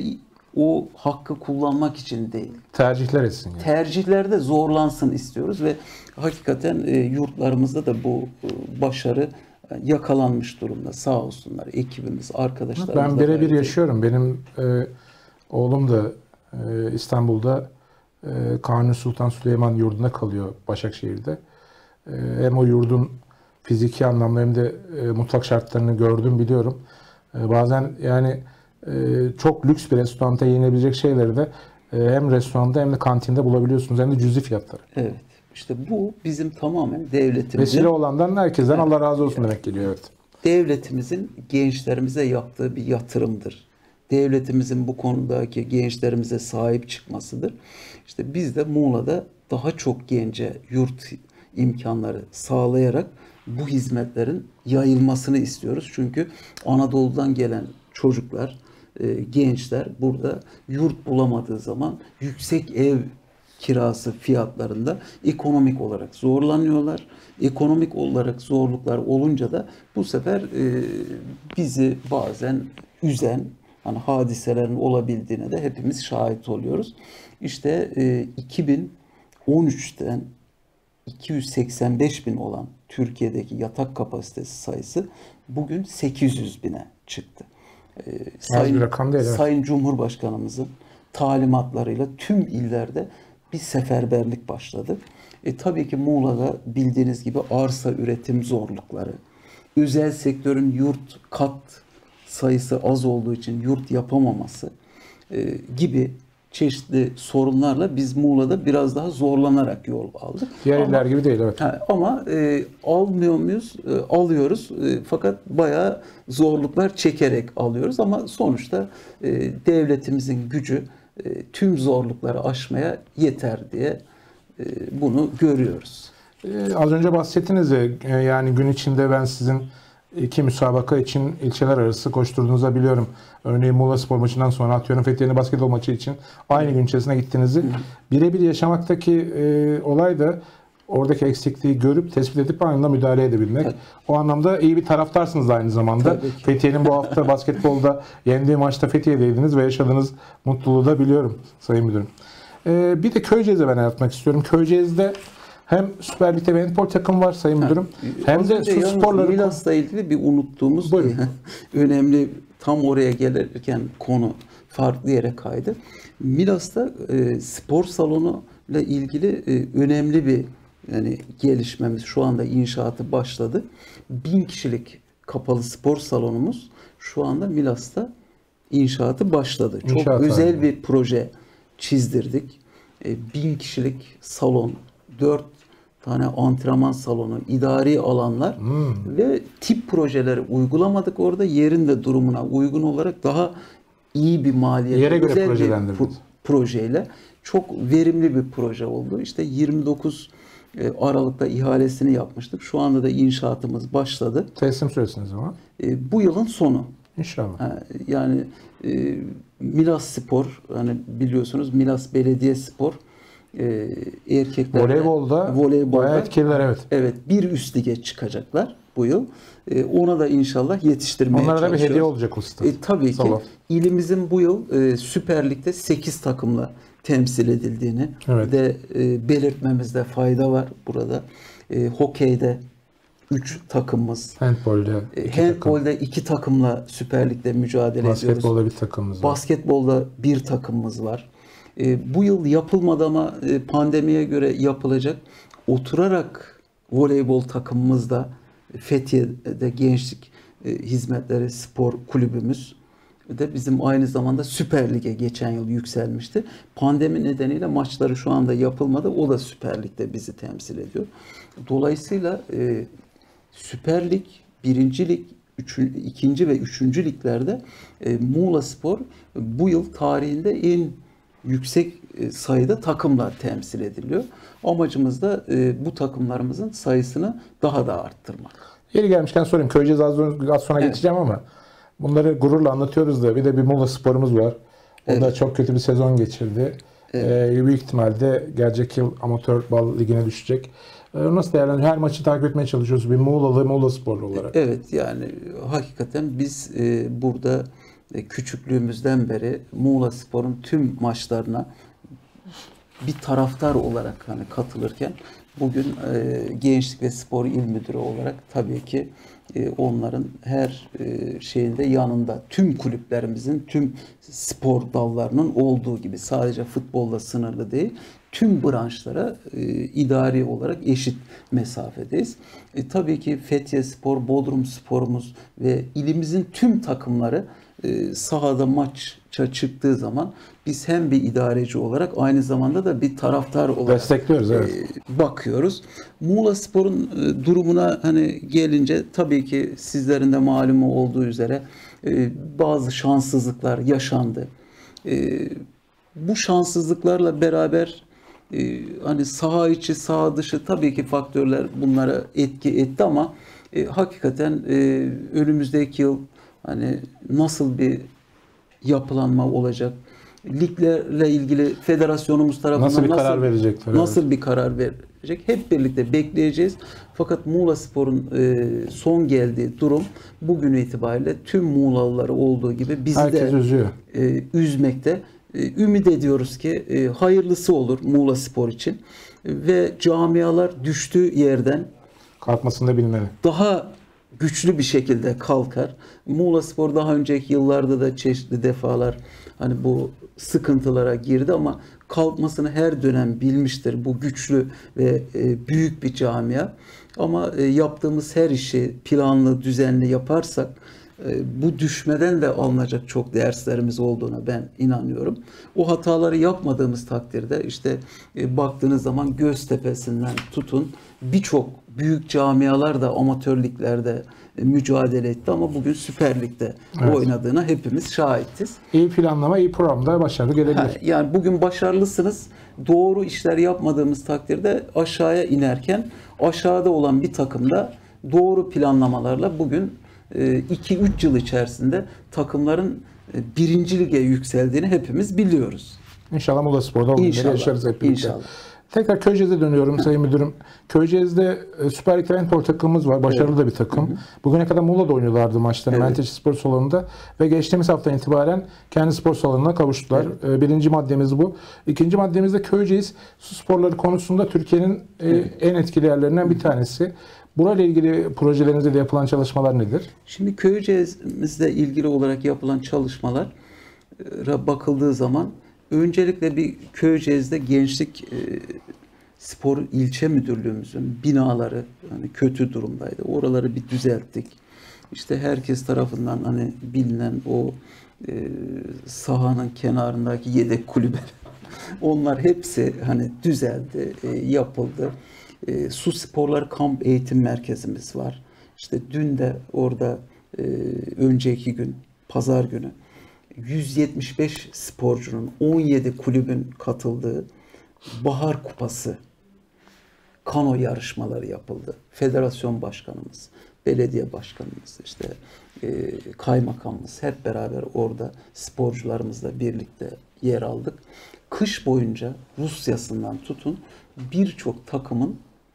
o hakkı kullanmak için değil. Tercihler etsin yani. Tercihlerde zorlansın istiyoruz ve hakikaten e, yurtlarımızda da bu e, başarı e, yakalanmış durumda. Sağ olsunlar ekibimiz, arkadaşlarımız. Ben da birebir gayret yaşıyorum. Benim e, oğlum da e, İstanbul'da e, Kanuni Sultan Süleyman yurdunda kalıyor Başakşehir'de. E, hem o yurdun fiziki anlamda hem de e, mutfak şartlarını gördüm, biliyorum. E, bazen yani e, çok lüks bir restoranda yenilebilecek şeyleri de e, hem restoranda hem de kantinde bulabiliyorsunuz. Hem de cüzi fiyatları. Evet. İşte bu bizim tamamen devletimizin, Vesile olandan herkesten Allah razı olsun demek geliyor. Evet. devletimizin gençlerimize yaptığı bir yatırımdır. Devletimizin bu konudaki gençlerimize sahip çıkmasıdır. İşte biz de Muğla'da daha çok gence yurt imkanları sağlayarak bu hizmetlerin yayılmasını istiyoruz. Çünkü Anadolu'dan gelen çocuklar, e, gençler burada yurt bulamadığı zaman yüksek ev kirası fiyatlarında ekonomik olarak zorlanıyorlar. Ekonomik olarak zorluklar olunca da bu sefer e, bizi bazen üzen hani hadiselerin olabildiğine de hepimiz şahit oluyoruz. İşte e, iki bin on üçten iki yüz seksen beş bin olan Türkiye'deki yatak kapasitesi sayısı bugün sekiz yüz bine çıktı. E, Sayın, bir rakam değil, evet. Sayın Cumhurbaşkanımızın talimatlarıyla tüm illerde bir seferberlik başladı. E, tabii ki Muğla'da bildiğiniz gibi arsa üretim zorlukları, özel sektörün yurt kat sayısı az olduğu için yurt yapamaması e, gibi çeşitli sorunlarla biz Muğla'da biraz daha zorlanarak yol aldık. Diğer ama, iller gibi değil, evet. Ha, ama e, almıyor muyuz? E, alıyoruz. E, fakat bayağı zorluklar çekerek alıyoruz ama sonuçta e, devletimizin gücü e, tüm zorlukları aşmaya yeter diye e, bunu görüyoruz. Ee, az önce bahsettiniz ya, e, yani gün içinde ben sizin iki müsabaka için ilçeler arası koşturduğunuzu biliyorum. Örneğin Muğla Spor maçından sonra atıyorum Fethiye'nin basketbol maçı için aynı gün içerisinde gittiğinizi birebir yaşamaktaki e, olay da oradaki eksikliği görüp tespit edip anında müdahale edebilmek. Tabii. O anlamda iyi bir taraftarsınız da aynı zamanda. Tabii ki. Fethiye'nin bu hafta basketbolda yendiği maçta Fethiye'deydiniz ve yaşadığınız mutluluğu da biliyorum Sayın Müdürüm. Ee, bir de Köyceğiz'e ben anlatmak istiyorum. Köyceğiz'de hem Süper Lig'de bir handbol takım var Sayın Müdürüm. Hem Az de önce su yalnız sporları... Milas'la ilgili bir unuttuğumuz Buyurun. önemli, tam oraya gelirken konu farklı yere kaydı. Milas'ta e, spor salonu ile ilgili e, önemli bir yani gelişmemiz, şu anda inşaatı başladı. Bin kişilik kapalı spor salonumuz şu anda Milas'ta inşaatı başladı. Çok İnşaat özel halinde. bir proje çizdirdik. E, bin kişilik salon, dört tane antrenman salonu, idari alanlar Hmm. ve tip projeleri uygulamadık orada. Yerin de durumuna uygun olarak daha iyi bir maliyet, Yere göre özel bir projelendirdiniz. pro- projeyle çok verimli bir proje oldu. İşte yirmi dokuz Aralık'ta ihalesini yapmıştık. Şu anda da inşaatımız başladı. Teslim süresiniz ama. E, bu yılın sonu. İnşallah. Ha, yani e, Milas Spor, hani biliyorsunuz Milas Belediyespor e, erkekler voleybolda, voleybolda bayağı etkililer, evet. Evet, bir üst lige çıkacaklar bu yıl. E, ona da inşallah yetiştirmeye Onlara çalışıyoruz. da bir hediye olacak usta. E, tabii Sabah. ki ilimizin bu yıl e, Süper Lig'de sekiz takımla temsil edildiğini Evet. de e, belirtmemizde fayda var burada. E, hokeyde üç takımımız, Handbol'de e, iki handbolde iki takımla Süper Lig'de mücadele ediyoruz. Basketbolda bir takımımız var. Basketbolda bir takımımız var. E, bu yıl yapılmadı ama e, pandemiye göre yapılacak. Oturarak voleybol takımımız da Fethiye'de Gençlik e, Hizmetleri Spor Kulübümüz de bizim aynı zamanda Süper Lig'e geçen yıl yükselmişti. Pandemi nedeniyle maçları şu anda yapılmadı. O da Süper Lig'de bizi temsil ediyor. Dolayısıyla e, Süper Lig, Birinci Lig, üçüncü, ikinci ve üçüncü liglerde e, Muğla Spor bu yıl tarihinde en yüksek e, sayıda takımla temsil ediliyor. Amacımız da e, bu takımlarımızın sayısını daha da arttırmak. Yeri gelmişken sorayım. Köyceğiz az, az sonra Evet. geçeceğim ama bunları gururla anlatıyoruz da bir de bir Muğla Spor'umuz var. O Evet. da çok kötü bir sezon geçirdi. Evet. Ee, büyük ihtimalle gelecek yıl amatör bal ligine düşecek. Ee, nasıl değerlendiriyor? Her maçı takip etmeye çalışıyoruz. Bir Muğla'lı, Muğla Sporlu olarak. Evet, yani hakikaten biz e, burada e, küçüklüğümüzden beri Muğla Spor'un tüm maçlarına bir taraftar olarak hani katılırken bugün e, Gençlik ve Spor İl Müdürü olarak tabii ki e, onların her e, şeyinde yanında tüm kulüplerimizin tüm spor dallarının olduğu gibi sadece futbolla sınırlı değil, tüm branşlara e, idari olarak eşit mesafedeyiz. E, tabii ki Fethiye Spor, Bodrum Spor'umuz ve ilimizin tüm takımları e, sahada maça çıktığı zaman biz hem bir idareci olarak aynı zamanda da bir taraftar olarak Destekliyoruz, evet. e, bakıyoruz. Muğla Spor'un e, durumuna hani gelince tabii ki sizlerin de malumu olduğu üzere e, bazı şanssızlıklar yaşandı. E, bu şanssızlıklarla beraber e, hani saha içi, saha dışı tabii ki faktörler bunlara etki etti ama e, hakikaten e, önümüzdeki yıl hani nasıl bir yapılanma olacak? Liglerle ilgili federasyonumuz tarafından Nasıl bir nasıl, karar verecekler? Nasıl Evet. bir karar verecek? Hep birlikte bekleyeceğiz. Fakat Muğla Spor'un e, son geldiği durum bugün itibariyle tüm Muğlalıları olduğu gibi bizi Herkes de üzüyor. e, üzmekte. E, ümit ediyoruz ki e, hayırlısı olur Muğla Spor için. E, ve camialar düştüğü yerden Kalkmasını da bilmeli. daha güçlü bir şekilde kalkar. Muğla Spor daha önceki yıllarda da çeşitli defalar hani bu sıkıntılara girdi ama kalkmasını her dönem bilmiştir. Bu güçlü ve e, büyük bir camia. Ama e, yaptığımız her işi planlı, düzenli yaparsak e, bu düşmeden de alınacak çok derslerimiz olduğuna ben inanıyorum. O hataları yapmadığımız takdirde işte e, baktığınız zaman Göztepe'sinden tutun birçok büyük camialar da amatör liglerde e, mücadele etti ama bugün Süper Lig'de Evet. oynadığına hepimiz şahitiz. İyi planlama, iyi programda başarılı gelebilir. Ha, yani bugün başarılısınız. Doğru işler yapmadığımız takdirde aşağıya inerken aşağıda olan bir takımda doğru planlamalarla bugün iki üç yıl içerisinde takımların e, birinci lige yükseldiğini hepimiz biliyoruz. İnşallah Muğla Spor'da o günleri İnşallah. yaşarız hep birlikte. İnşallah. Tekrar Köyceğiz'e dönüyorum Sayın Müdürüm. Köyceğiz'de e, Süper Lig'de handbol takımımız var. Başarılı Evet. da bir takım. Hı hı. Bugüne kadar Muğla'da oynuyorlardı maçlarını. Evet. Menteşe Spor Salonu'nda. Ve geçtiğimiz hafta itibaren kendi spor salonuna kavuştular. Evet. Birinci maddemiz bu. İkinci maddemiz de Köyceğiz su sporları konusunda Türkiye'nin evet. en etkili yerlerinden bir tanesi. Burayla ilgili projelerinizde de yapılan çalışmalar nedir? Şimdi Köyceğiz'le ilgili olarak yapılan çalışmalara bakıldığı zaman öncelikle bir Köyceğiz'de Gençlik e, Spor İlçe Müdürlüğümüzün binaları hani kötü durumdaydı. Oraları bir düzelttik. İşte herkes tarafından hani bilinen o e, sahanın kenarındaki yedek kulübe onlar hepsi hani düzeldi, e, yapıldı. E, Su Sporlar Kamp Eğitim Merkezimiz var. İşte dün de orada e, önceki gün, pazar günü yüz yetmiş beş sporcunun on yedi kulübün katıldığı Bahar Kupası kano yarışmaları yapıldı. Federasyon başkanımız, belediye başkanımız, işte e, kaymakamımız hep beraber orada sporcularımızla birlikte yer aldık. kış boyunca Rusya'sından tutun birçok takımın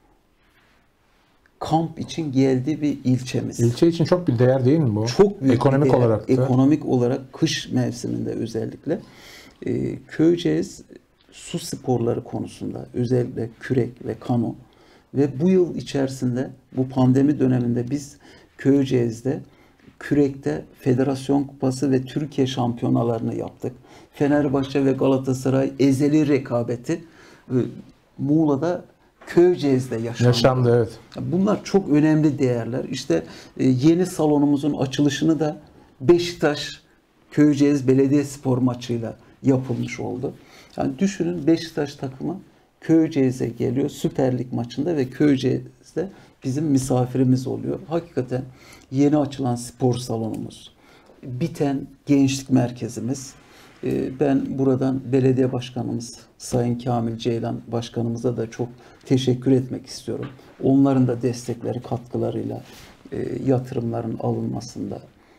kamp için geldiği bir ilçemiz. İlçe için çok bir değer değil mi bu? Çok büyük ekonomik bir değer. olarak da. Ekonomik olarak kış mevsiminde özellikle e, Köyceğiz su sporları konusunda özellikle kürek ve kano ve bu yıl içerisinde bu pandemi döneminde biz Köyceğiz'de kürekte Federasyon Kupası ve Türkiye şampiyonalarını yaptık. Fenerbahçe ve Galatasaray ezeli rekabeti e, Muğla'da Köyceğiz'de yaşandı. Yaşandı, evet. Bunlar çok önemli değerler. İşte e, yeni salonumuzun açılışını da Beşiktaş Köyceğiz Belediyespor maçıyla yapılmış oldu. Yani düşünün, Beşiktaş takımı Köyceğiz'e geliyor Süper Lig maçında ve Köyceğiz'de bizim misafirimiz oluyor. Hakikaten yeni açılan spor salonumuz, biten gençlik merkezimiz. Ben buradan belediye başkanımız Sayın Kamil Ceylan başkanımıza da çok teşekkür etmek istiyorum. Onların da destekleri, katkılarıyla yatırımların alınmasında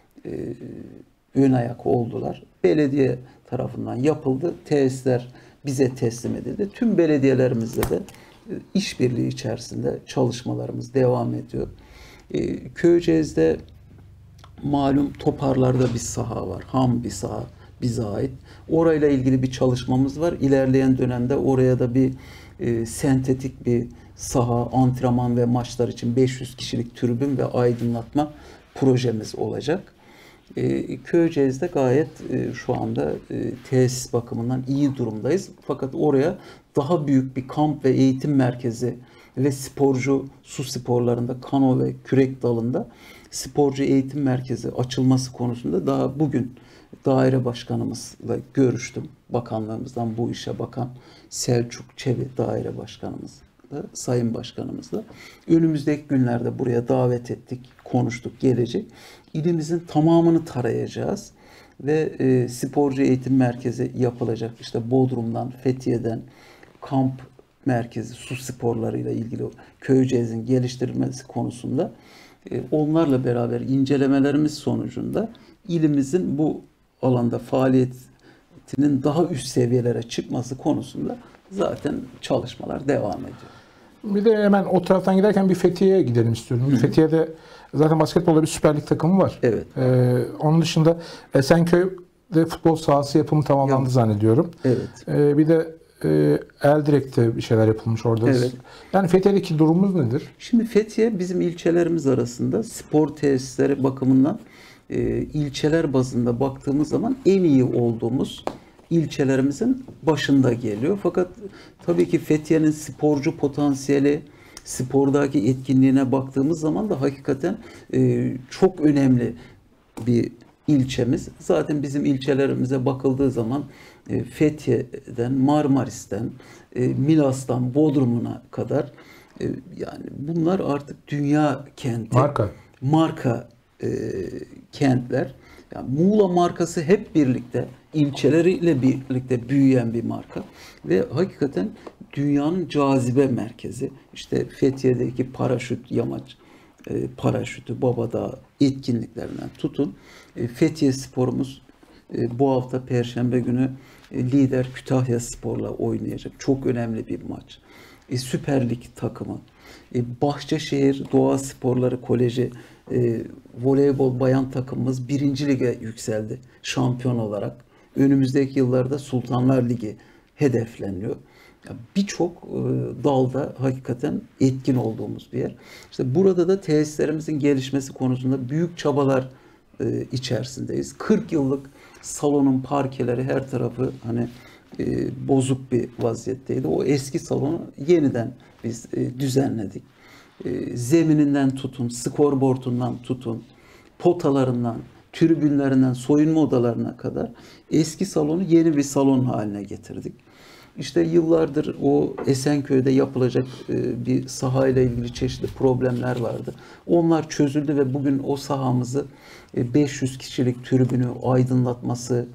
ön ayak oldular. Belediye tarafından yapıldı. Tesisler bize teslim edildi. Tüm belediyelerimizle de işbirliği içerisinde çalışmalarımız devam ediyor. Köyceğiz'de malum Toparlar'da bir saha var. Ham bir saha bize ait. Orayla ilgili bir çalışmamız var. İlerleyen dönemde oraya da bir e, sentetik bir saha, antrenman ve maçlar için beş yüz kişilik tribün ve aydınlatma projemiz olacak. E, Köyceğiz'de gayet e, şu anda e, tesis bakımından iyi durumdayız. Fakat oraya daha büyük bir kamp ve eğitim merkezi ve sporcu su sporlarında, kano ve kürek dalında sporcu eğitim merkezi açılması konusunda daha bugün daire başkanımızla görüştüm. Bakanlığımızdan bu işe bakan Selçuk Çevi daire başkanımızla, sayın başkanımızla. Önümüzdeki günlerde buraya davet ettik, konuştuk, gelecek. İlimizin tamamını tarayacağız ve e, sporcu eğitim merkezi yapılacak. İşte Bodrum'dan, Fethiye'den kamp merkezi, su sporlarıyla ilgili Köyceğiz'in geliştirilmesi konusunda e, onlarla beraber incelemelerimiz sonucunda ilimizin bu alanda faaliyetinin daha üst seviyelere çıkması konusunda zaten çalışmalar devam ediyor. Bir de hemen o taraftan giderken bir Fethiye'ye gidelim istiyorum. Hı-hı. Fethiye'de zaten basketbolda bir Süper Lig takımı var. Evet. Ee, onun dışında Esenköy'de futbol sahası yapımı tamamlandı Yap. zannediyorum. Evet. Ee, bir de e, Eldirek'te bir şeyler yapılmış orada. Evet. Yani Fethiye'deki durumumuz nedir? Şimdi Fethiye bizim ilçelerimiz arasında spor tesisleri bakımından e, ilçeler bazında baktığımız zaman en iyi olduğumuz ilçelerimizin başında geliyor. Fakat tabii ki Fethiye'nin sporcu potansiyeli, spordaki etkinliğine baktığımız zaman da hakikaten e, çok önemli bir ilçemiz. Zaten bizim ilçelerimize bakıldığı zaman e, Fethiye'den, Marmaris'ten, e, Milas'tan, Bodrum'una kadar e, yani bunlar artık dünya kenti. Marka. Marka e, kentler. Yani Muğla markası hep birlikte, ilçeleriyle birlikte büyüyen bir marka ve hakikaten dünyanın cazibe merkezi. İşte Fethiye'deki paraşüt yamaç, e, paraşütü, Babadağ etkinliklerinden tutun. E, Fethiye sporumuz e, bu hafta Perşembe günü e, lider Kütahya Spor'la oynayacak. Çok önemli bir maç. E, Süper Lig takımı. E, Bahçeşehir Doğa Sporları Koleji e, voleybol bayan takımımız birinci lige yükseldi şampiyon olarak. Önümüzdeki yıllarda Sultanlar Ligi hedefleniyor. Birçok e, dalda hakikaten etkin olduğumuz bir yer. İşte burada da tesislerimizin gelişmesi konusunda büyük çabalar e, içerisindeyiz. kırk yıllık salonun parkeleri her tarafı hani e, bozuk bir vaziyetteydi. O eski salonu yeniden biz e, düzenledik. E, zemininden tutun, skorboardundan tutun, potalarından, tribünlerinden, soyunma odalarına kadar eski salonu yeni bir salon haline getirdik. İşte yıllardır o Esenköy'de yapılacak bir sahayla ilgili çeşitli problemler vardı. Onlar çözüldü ve bugün o sahamızı beş yüz kişilik tribünü aydınlatması,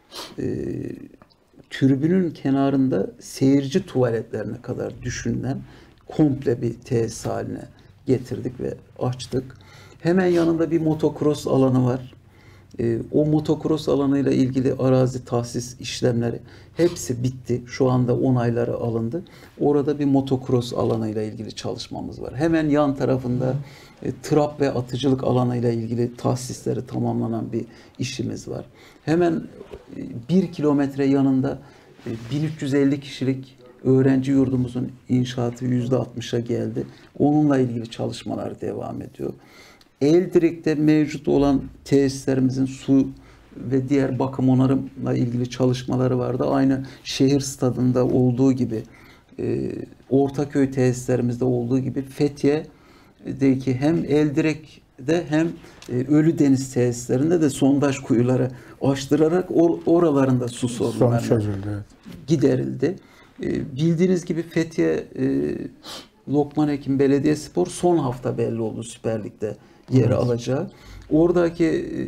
tribünün kenarında seyirci tuvaletlerine kadar düşünülen komple bir tesis haline getirdik ve açtık. Hemen yanında bir motocross alanı var. E, o motokros alanıyla ilgili arazi tahsis işlemleri hepsi bitti. Şu anda onayları alındı. Orada bir motokros alanıyla ilgili çalışmamız var. Hemen yan tarafında e, trap ve atıcılık alanıyla ilgili tahsisleri tamamlanan bir işimiz var. Hemen e, bir kilometre yanında e, bin üç yüz elli kişilik öğrenci yurdumuzun inşaatı yüzde altmışa geldi. Onunla ilgili çalışmalar devam ediyor. Eldirek'te mevcut olan tesislerimizin su ve diğer bakım onarımla ilgili çalışmaları vardı. Aynı şehir stadında olduğu gibi, e, Ortaköy tesislerimizde olduğu gibi Fethiye'deki hem Eldirek'te hem e, Ölüdeniz tesislerinde de sondaj kuyuları açtırarak or oralarında su sorunları giderildi. E, bildiğiniz gibi Fethiye e, Lokman Hekim Belediyespor son hafta belli oldu Süper Lig'de yer evet. alacağı. Oradaki e,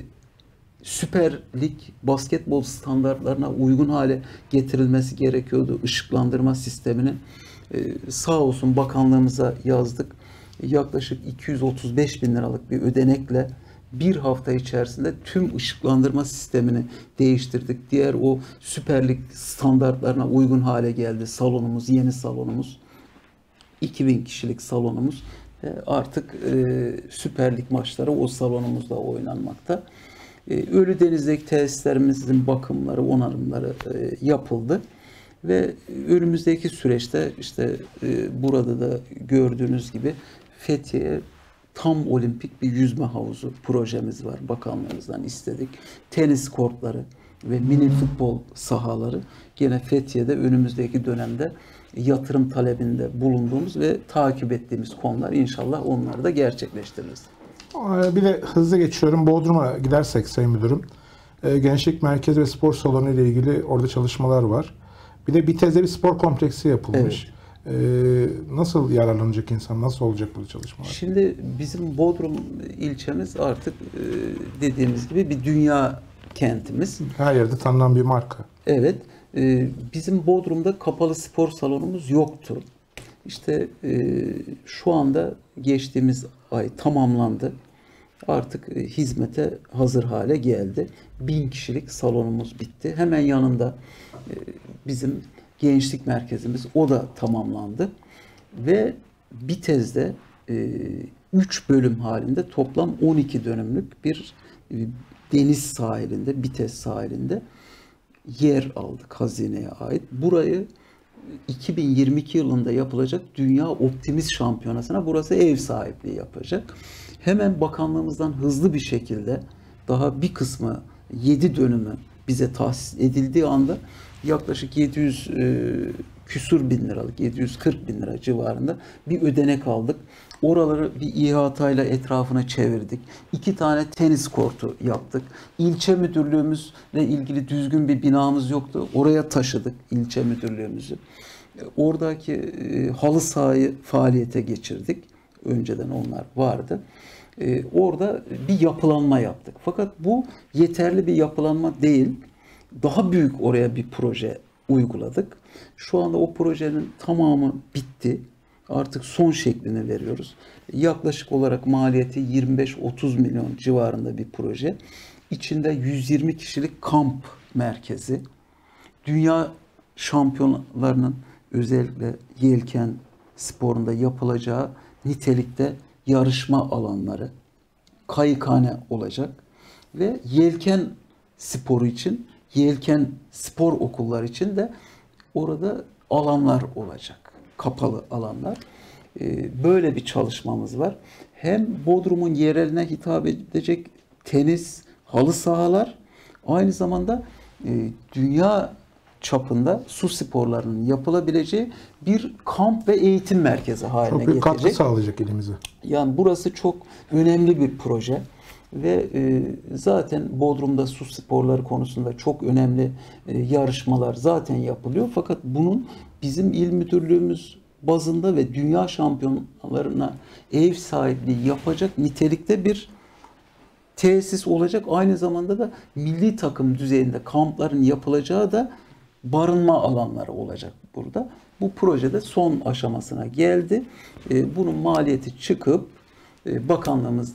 Süper Lig basketbol standartlarına uygun hale getirilmesi gerekiyordu. Işıklandırma sisteminin e, sağ olsun bakanlığımıza yazdık. Yaklaşık iki yüz otuz beş bin liralık bir ödenekle bir hafta içerisinde tüm ışıklandırma sistemini değiştirdik. Diğer o Süper Lig standartlarına uygun hale geldi salonumuz, yeni salonumuz. iki bin kişilik salonumuz. Artık e, Süper Lig maçları o salonumuzda oynanmakta. E, Ölüdeniz'deki tesislerimizin bakımları, onarımları e, yapıldı. Ve önümüzdeki süreçte işte e, burada da gördüğünüz gibi Fethiye'ye tam olimpik bir yüzme havuzu projemiz var. Bakanlığımızdan istedik. Tenis kortları ve mini futbol sahaları gene Fethiye'de önümüzdeki dönemde yatırım talebinde bulunduğumuz ve takip ettiğimiz konular, inşallah onları da gerçekleştiririz. Bir de hızlı geçiyorum. Bodrum'a gidersek Sayın Müdürüm, Gençlik Merkezi ve Spor Salonu ile ilgili orada çalışmalar var. Bir de Bitez'de bir spor kompleksi yapılmış. Evet. Ee, nasıl yararlanacak insan? Nasıl olacak bu çalışmalar? Şimdi bizim Bodrum ilçemiz artık dediğimiz gibi bir dünya kentimiz. Her yerde tanınan bir marka. Evet. Bizim Bodrum'da kapalı spor salonumuz yoktu. İşte şu anda geçtiğimiz ay tamamlandı. Artık hizmete hazır hale geldi. Bin kişilik salonumuz bitti. Hemen yanında bizim gençlik merkezimiz, o da tamamlandı. Ve Bitez'de üç bölüm halinde toplam on iki dönümlük bir deniz sahilinde, Bitez sahilinde yer aldık hazineye ait. Burayı iki bin yirmi iki yılında yapılacak Dünya Optimist Şampiyonası'na burası ev sahipliği yapacak. Hemen bakanlığımızdan hızlı bir şekilde daha bir kısmı yedi dönümü bize tahsis edildiği anda yaklaşık yedi yüz e, küsur bin liralık, yedi yüz kırk bin lira civarında bir ödenek aldık. Oraları bir ihatayla etrafına çevirdik. İki tane tenis kortu yaptık. İlçe müdürlüğümüzle ilgili düzgün bir binamız yoktu. Oraya taşıdık ilçe müdürlüğümüzü. Oradaki e, halı sahayı faaliyete geçirdik. Önceden onlar vardı. E, orada bir yapılanma yaptık. Fakat bu yeterli bir yapılanma değil. Daha büyük oraya bir proje uyguladık. Şu anda o projenin tamamı bitti. Artık son şeklini veriyoruz. Yaklaşık olarak maliyeti yirmi beş otuz milyon civarında bir proje. İçinde yüz yirmi kişilik kamp merkezi, dünya şampiyonlarının özellikle yelken sporunda yapılacağı nitelikte yarışma alanları, kayıkhane olacak ve yelken sporu için, yelken spor okulları için de orada alanlar olacak. Kapalı alanlar. Böyle bir çalışmamız var. Hem Bodrum'un yereline hitap edecek tenis, halı sahalar, aynı zamanda dünya çapında su sporlarının yapılabileceği bir kamp ve eğitim merkezi haline çok büyük getirecek. Katkı sağlayacak elimize. Yani burası çok önemli bir proje ve e, zaten Bodrum'da su sporları konusunda çok önemli e, yarışmalar zaten yapılıyor. Fakat bunun bizim il müdürlüğümüz bazında ve dünya şampiyonlarına ev sahipliği yapacak nitelikte bir tesis olacak. Aynı zamanda da milli takım düzeyinde kampların yapılacağı da barınma alanları olacak burada. Bu projede son aşamasına geldi. Bunun maliyeti çıkıp bakanlığımızdan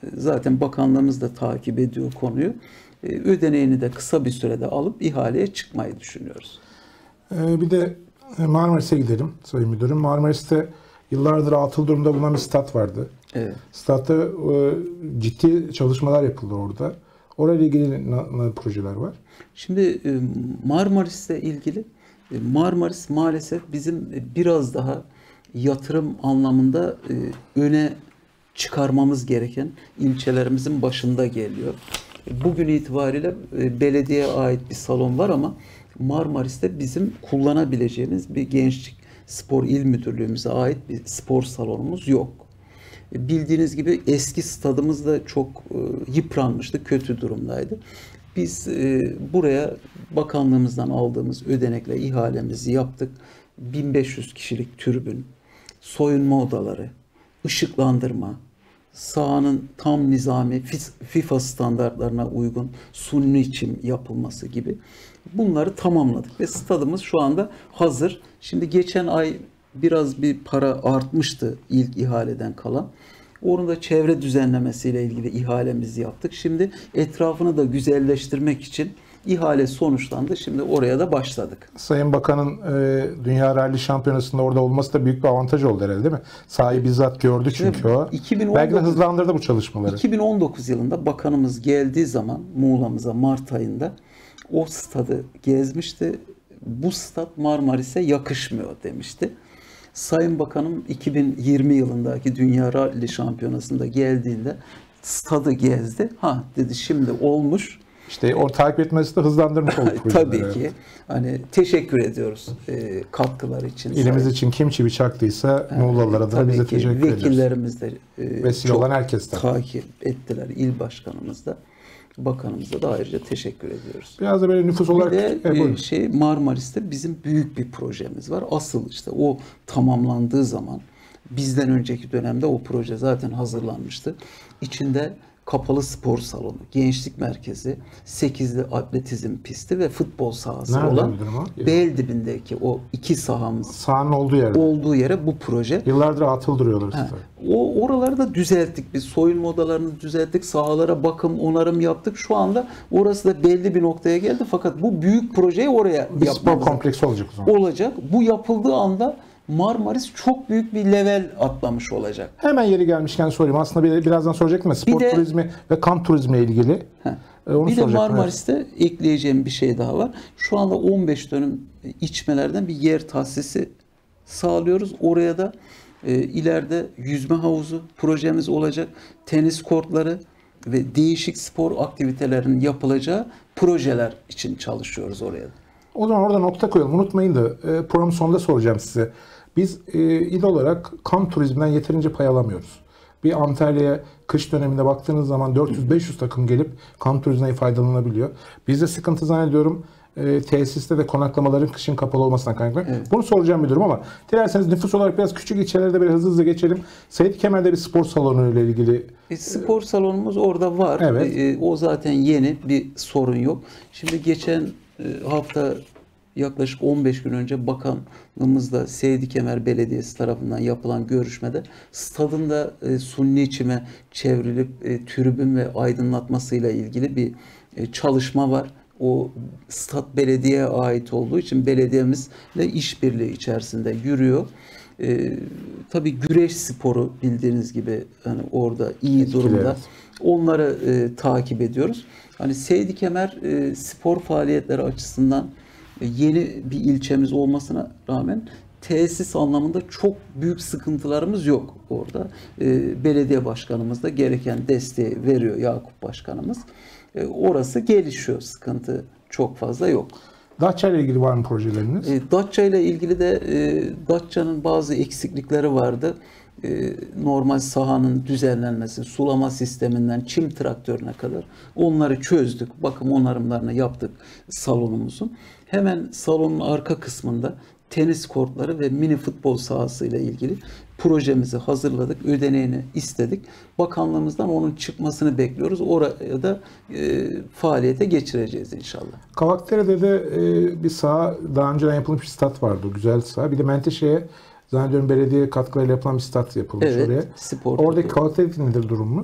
zaten bakanlığımız da takip ediyor konuyu. Ödeneğini de kısa bir sürede alıp ihaleye çıkmayı düşünüyoruz. Ee, bir de Marmaris'e gidelim Sayın Müdürüm. Marmaris'te yıllardır atıl durumda bulunan bir stat vardı. Evet. Statta e, ciddi çalışmalar yapıldı orada. Orayla ilgili ne, ne projeler var? Şimdi Marmaris'le ilgili Marmaris maalesef bizim biraz daha yatırım anlamında öne çıkarmamız gereken ilçelerimizin başında geliyor. Bugün itibariyle belediyeye ait bir salon var ama Marmaris'te bizim kullanabileceğimiz bir gençlik spor il müdürlüğümüze ait bir spor salonumuz yok. Bildiğiniz gibi eski stadımız da çok yıpranmıştı, kötü durumdaydı. Biz buraya bakanlığımızdan aldığımız ödenekle ihalemizi yaptık. bin beş yüz kişilik tribün, soyunma odaları, ışıklandırma, sahanın tam nizami FIFA standartlarına uygun sunni çim yapılması gibi bunları tamamladık ve stadımız şu anda hazır. Şimdi geçen ay biraz bir para artmıştı ilk ihaleden kalan. Onun da çevre düzenlemesiyle ilgili ihalemizi yaptık. Şimdi etrafını da güzelleştirmek için ihale sonuçlandı. Şimdi oraya da başladık. Sayın Bakan'ın e, Dünya Rally Şampiyonası'nda orada olması da büyük bir avantaj oldu herhalde, değil mi? Sahayı bizzat gördü çünkü o. iki bin on dokuz, belki de hızlandırdı bu çalışmaları. iki bin on dokuz yılında bakanımız geldiği zaman Muğla'mıza Mart ayında o stadı gezmişti. Bu stat Marmaris'e yakışmıyor demişti. Sayın Bakanım iki bin yirmi yılındaki Dünya Rally Şampiyonası'nda geldiğinde stadı gezdi. Ha dedi, şimdi olmuş. İşte o takip etmesi de hızlandırmış oldu. Tabii ki. Hani teşekkür ediyoruz e, katkılar için. İlimiz sayın. için kim çivi çaktıysa yani, Muğla'lara da bize teşekkür ediyoruz. Vekillerimiz de e, vesile olan herkesten takip ettiler. İl başkanımız da, bakanımıza da ayrıca teşekkür ediyoruz. Biraz da böyle nüfus olarak bir de e, şey Marmaris'te bizim büyük bir projemiz var. Asıl işte o tamamlandığı zaman, bizden önceki dönemde o proje zaten hazırlanmıştı. İçinde kapalı spor salonu, gençlik merkezi, sekizli atletizm pisti ve futbol sahası nerede olan Beldibindeki o iki sahamız sahanın olduğu yere. olduğu yere bu proje. Yıllardır atıl duruyorlar. Ha, o oraları da düzelttik. Biz soyunma odalarını düzelttik. Sahalara bakım, onarım yaptık. Şu anda orası da belli bir noktaya geldi. Fakat bu büyük projeyi oraya bir spor yapmamız kompleksi olacak o zaman. Olacak. Bu yapıldığı anda Marmaris çok büyük bir level atlamış olacak. Hemen yeri gelmişken sorayım. Aslında bir, birazdan soracaktım ya, spor de, turizmi ve kamp turizmi ile ilgili. He, Onu bir de Marmaris'te evet. ekleyeceğim bir şey daha var. Şu anda on beş dönüm içmelerden bir yer tahsisi sağlıyoruz. Oraya da e, ileride yüzme havuzu projemiz olacak. Tenis kortları ve değişik spor aktivitelerinin yapılacağı projeler için çalışıyoruz oraya da. O zaman orada nokta koyalım. Unutmayın da e, programın sonunda soracağım size. Biz e, il olarak kamp turizminden yeterince pay alamıyoruz. Bir Antalya'ya kış döneminde baktığınız zaman dört yüz beş yüz takım gelip kamp turizminden faydalanabiliyor. Bizde sıkıntı zannediyorum e, tesiste de konaklamaların kışın kapalı olmasından kaynaklı. Evet. Bunu soracağım müdürüm ama dilerseniz nüfus olarak biraz küçük ilçelerde böyle hızlı hızlı geçelim. Seyit Kemer'de bir spor salonu ile ilgili. E, spor salonumuz orada var. Evet. E, o zaten yeni, bir sorun yok. Şimdi geçen e, hafta yaklaşık on beş gün önce bakanlığımızla Seydi Kemer Belediyesi tarafından yapılan görüşmede stadın da e, sunni çime çevrilip e, tribün ve aydınlatmasıyla ilgili bir e, çalışma var. O stat belediyeye ait olduğu için belediyemizle işbirliği içerisinde yürüyor. E, tabii güreş sporu bildiğiniz gibi hani orada iyi Etkili, durumda. evet. Onları e, takip ediyoruz. Hani Seydi Kemer e, spor faaliyetleri açısından yeni bir ilçemiz olmasına rağmen tesis anlamında çok büyük sıkıntılarımız yok orada. E, belediye başkanımız da gereken desteği veriyor, Yakup Başkanımız. E, orası gelişiyor, sıkıntı çok fazla yok. Datça ile ilgili var mı projeleriniz? E, Datça ile ilgili de e, Datça'nın bazı eksiklikleri vardı. E, normal sahanın düzenlenmesi, sulama sisteminden çim traktörüne kadar onları çözdük. Bakım onarımlarını yaptık salonumuzun. Hemen salonun arka kısmında tenis kortları ve mini futbol sahası ile ilgili projemizi hazırladık. Ödeneğini istedik. Bakanlığımızdan onun çıkmasını bekliyoruz. Oraya da e, faaliyete geçireceğiz inşallah. Kavakdere'de de e, bir saha, daha önceden yapılmış bir stat vardı. O güzel saha. Bir de Menteşe'ye zannediyorum belediye katkılarıyla yapılan bir stat yapılmış evet, oraya. Spor Oradaki topu. Kavakdere'de nedir durumumuz?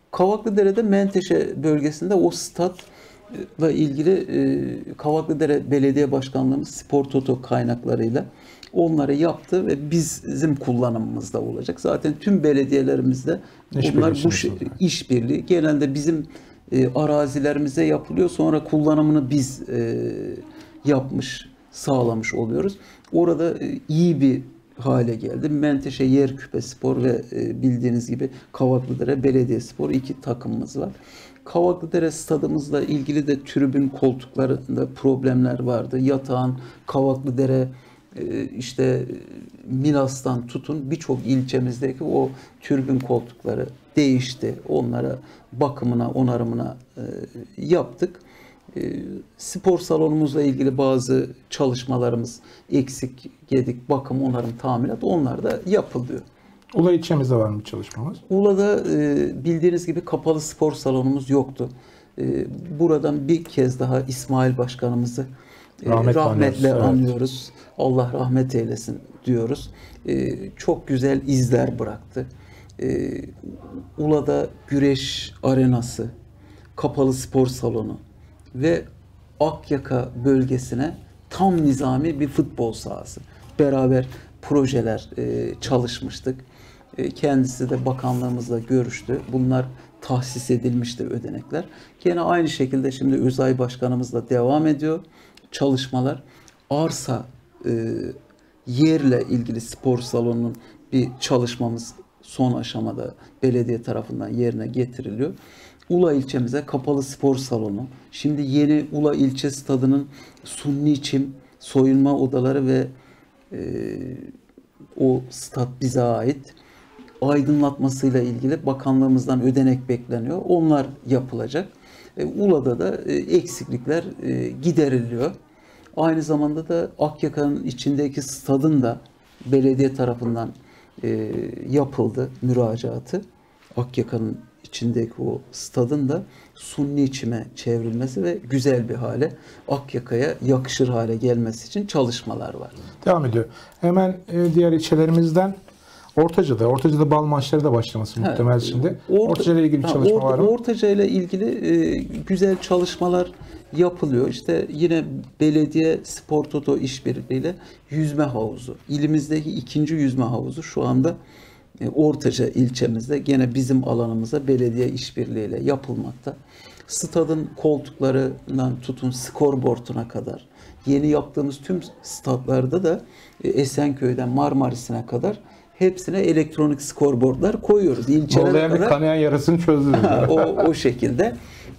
Kavaklıdere'de Menteşe bölgesinde o statla ilgili e, Kavaklıdere Belediye Başkanlığımız Spor Toto kaynaklarıyla onları yaptı ve bizim kullanımımızda olacak. Zaten tüm belediyelerimizde İş bunlar birliği bu şey- işbirliği genelde bizim e, arazilerimize yapılıyor. Sonra kullanımını biz e, yapmış, sağlamış oluyoruz. Orada e, iyi bir hale geldi. Menteşe Yerküpespor ve e, bildiğiniz gibi Kavaklıdere Belediyespor iki takımımız var. Kavaklıdere stadımızla ilgili de tribün koltuklarında problemler vardı. Yatağan, Kavaklıdere, e, işte Milas'tan tutun birçok ilçemizdeki o tribün koltukları değişti. Onlara bakımına, onarımına e, yaptık. E, spor salonumuzla ilgili bazı çalışmalarımız eksik, gedik, bakım, onarım, tamirat onlar da yapılıyor. Ula ilçemizde var mı bir çalışmamız? Ula'da e, bildiğiniz gibi kapalı spor salonumuz yoktu. E, buradan bir kez daha İsmail Başkanımızı e, Rahmet rahmetle anıyoruz, evet. anıyoruz. Allah rahmet eylesin diyoruz. E, çok güzel izler bıraktı. E, Ula'da güreş arenası, kapalı spor salonu ve Akyaka bölgesine tam nizami bir futbol sahası. Beraber projeler e, çalışmıştık. E, kendisi de bakanlığımızla görüştü. Bunlar tahsis edilmişti ödenekler. Gene aynı şekilde şimdi Özay Başkanımızla devam ediyor çalışmalar. Arsa e, yerle ilgili spor salonunun bir çalışmamız son aşamada belediye tarafından yerine getiriliyor. Ula ilçemize kapalı spor salonu. Şimdi yeni Ula ilçe stadının sunni çim, soyunma odaları ve e, o stat bize ait. Aydınlatmasıyla ilgili bakanlığımızdan ödenek bekleniyor. Onlar yapılacak. E, Ula'da da e, eksiklikler e, gideriliyor. Aynı zamanda da Akyaka'nın içindeki stadın da belediye tarafından e, yapıldı müracaatı. Akyaka'nın içindeki o stadın da sunni çime çevrilmesi ve güzel bir hale, Akyaka'ya yakışır hale gelmesi için çalışmalar var. Devam ediyor. Hemen e, diğer ilçelerimizden Ortaca'da, Ortaca'da bal maçları da başlaması muhtemel Evet. şimdi. Orta, Ortaca ile ilgili bir ha, çalışma Orta, var mı? Ortaca ile ilgili e, güzel çalışmalar yapılıyor. İşte yine belediye spor toto işbirliğiyle yüzme havuzu. İlimizdeki ikinci yüzme havuzu şu anda e, Ortaca ilçemizde gene bizim alanımıza belediye işbirliğiyle yapılmakta. Stadın koltuklarından tutun skorboarduna kadar yeni yaptığımız tüm statlarda da e, Esenköy'den Marmaris'ine kadar hepsine elektronik skorboardlar koyuyoruz. İlçelere Olaya bir kadar kanayan yarasını çözdünüz. o, o şekilde.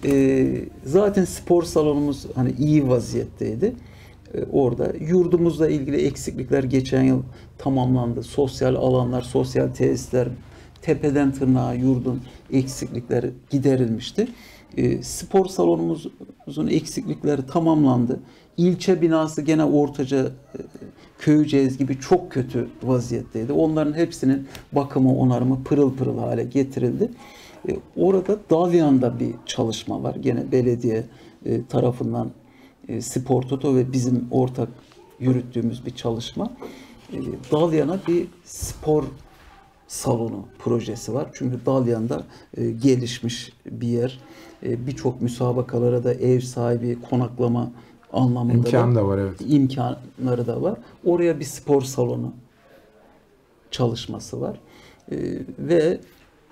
E, zaten spor salonumuz hani iyi vaziyetteydi. E, orada yurdumuzla ilgili eksiklikler geçen yıl tamamlandı. Sosyal alanlar, sosyal tesisler, tepeden tırnağa yurdun eksiklikleri giderilmişti. E, spor salonumuzun eksiklikleri tamamlandı. İlçe binası gene Ortaca e, Köyceğiz gibi çok kötü vaziyetteydi. Onların hepsinin bakımı, onarımı pırıl pırıl hale getirildi. E, orada Dalyan'da bir çalışma var. Gene belediye e, tarafından e, Spor Toto ve bizim ortak yürüttüğümüz bir çalışma. E, Dalyan'a bir spor salonu projesi var. Çünkü Dalyan'da e, gelişmiş bir yer. E, birçok müsabakalara da ev sahibi, konaklama anlamında İmkanı da, da var, evet. imkanları da var. Oraya bir spor salonu çalışması var. E, ve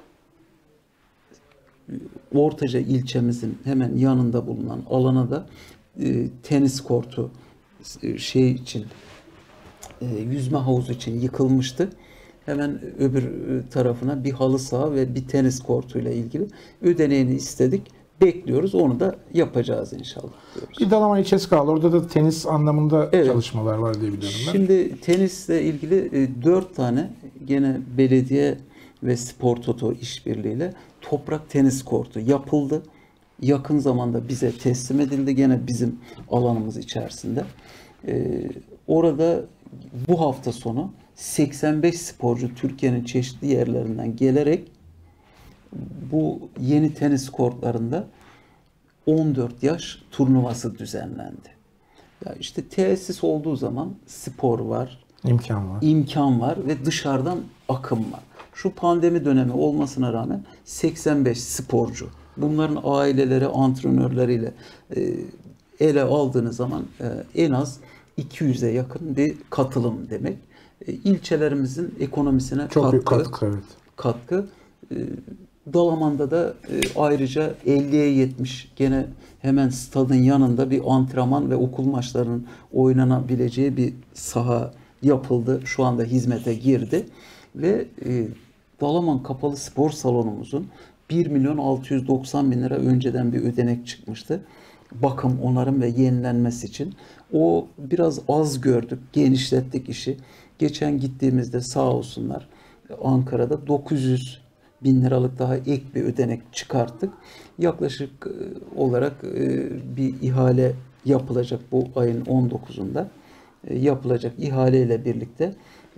Ortaca ilçemizin hemen yanında bulunan alana da e, tenis kortu e, şey için e, yüzme havuzu için yıkılmıştı. Hemen öbür tarafına bir halı saha ve bir tenis kortuyla ilgili ödeneğini istedik. Bekliyoruz. Onu da yapacağız inşallah diyoruz. Bir Dalaman ilçesi kaldı. Orada da tenis anlamında Evet. çalışmalar var diye biliyorum ben. Şimdi tenisle ilgili e, dört tane gene belediye ve Spor Toto işbirliğiyle toprak tenis kortu yapıldı. Yakın zamanda bize teslim edildi. Gene bizim alanımız içerisinde. E, orada bu hafta sonu seksen beş sporcu Türkiye'nin çeşitli yerlerinden gelerek bu yeni tenis kortlarında on dört yaş turnuvası düzenlendi. Ya işte tesis olduğu zaman spor var, İmkan var. imkan var ve dışarıdan akım var. Şu pandemi dönemi olmasına rağmen seksen beş sporcu. Bunların aileleri, antrenörleriyle e, ele aldığınız zaman e, en az iki yüze yakın bir katılım demek. E, ilçelerimizin ekonomisine Çok katkı. büyük katkı, evet. katkı. E, Dalaman'da da e, ayrıca elliye yetmiş gene hemen stadın yanında bir antrenman ve okul maçlarının oynanabileceği bir saha yapıldı. Şu anda hizmete girdi. Ve e, Dalaman Kapalı Spor Salonumuzun bir milyon altı yüz doksan bin lira önceden bir ödenek çıkmıştı. Bakım, onarım ve yenilenmesi için. O biraz az gördük, genişlettik işi. Geçen gittiğimizde sağ olsunlar Ankara'da dokuz yüz bin liralık daha ek bir ödenek çıkarttık. Yaklaşık olarak bir ihale yapılacak bu ayın on dokuzunda. Yapılacak ihaleyle birlikte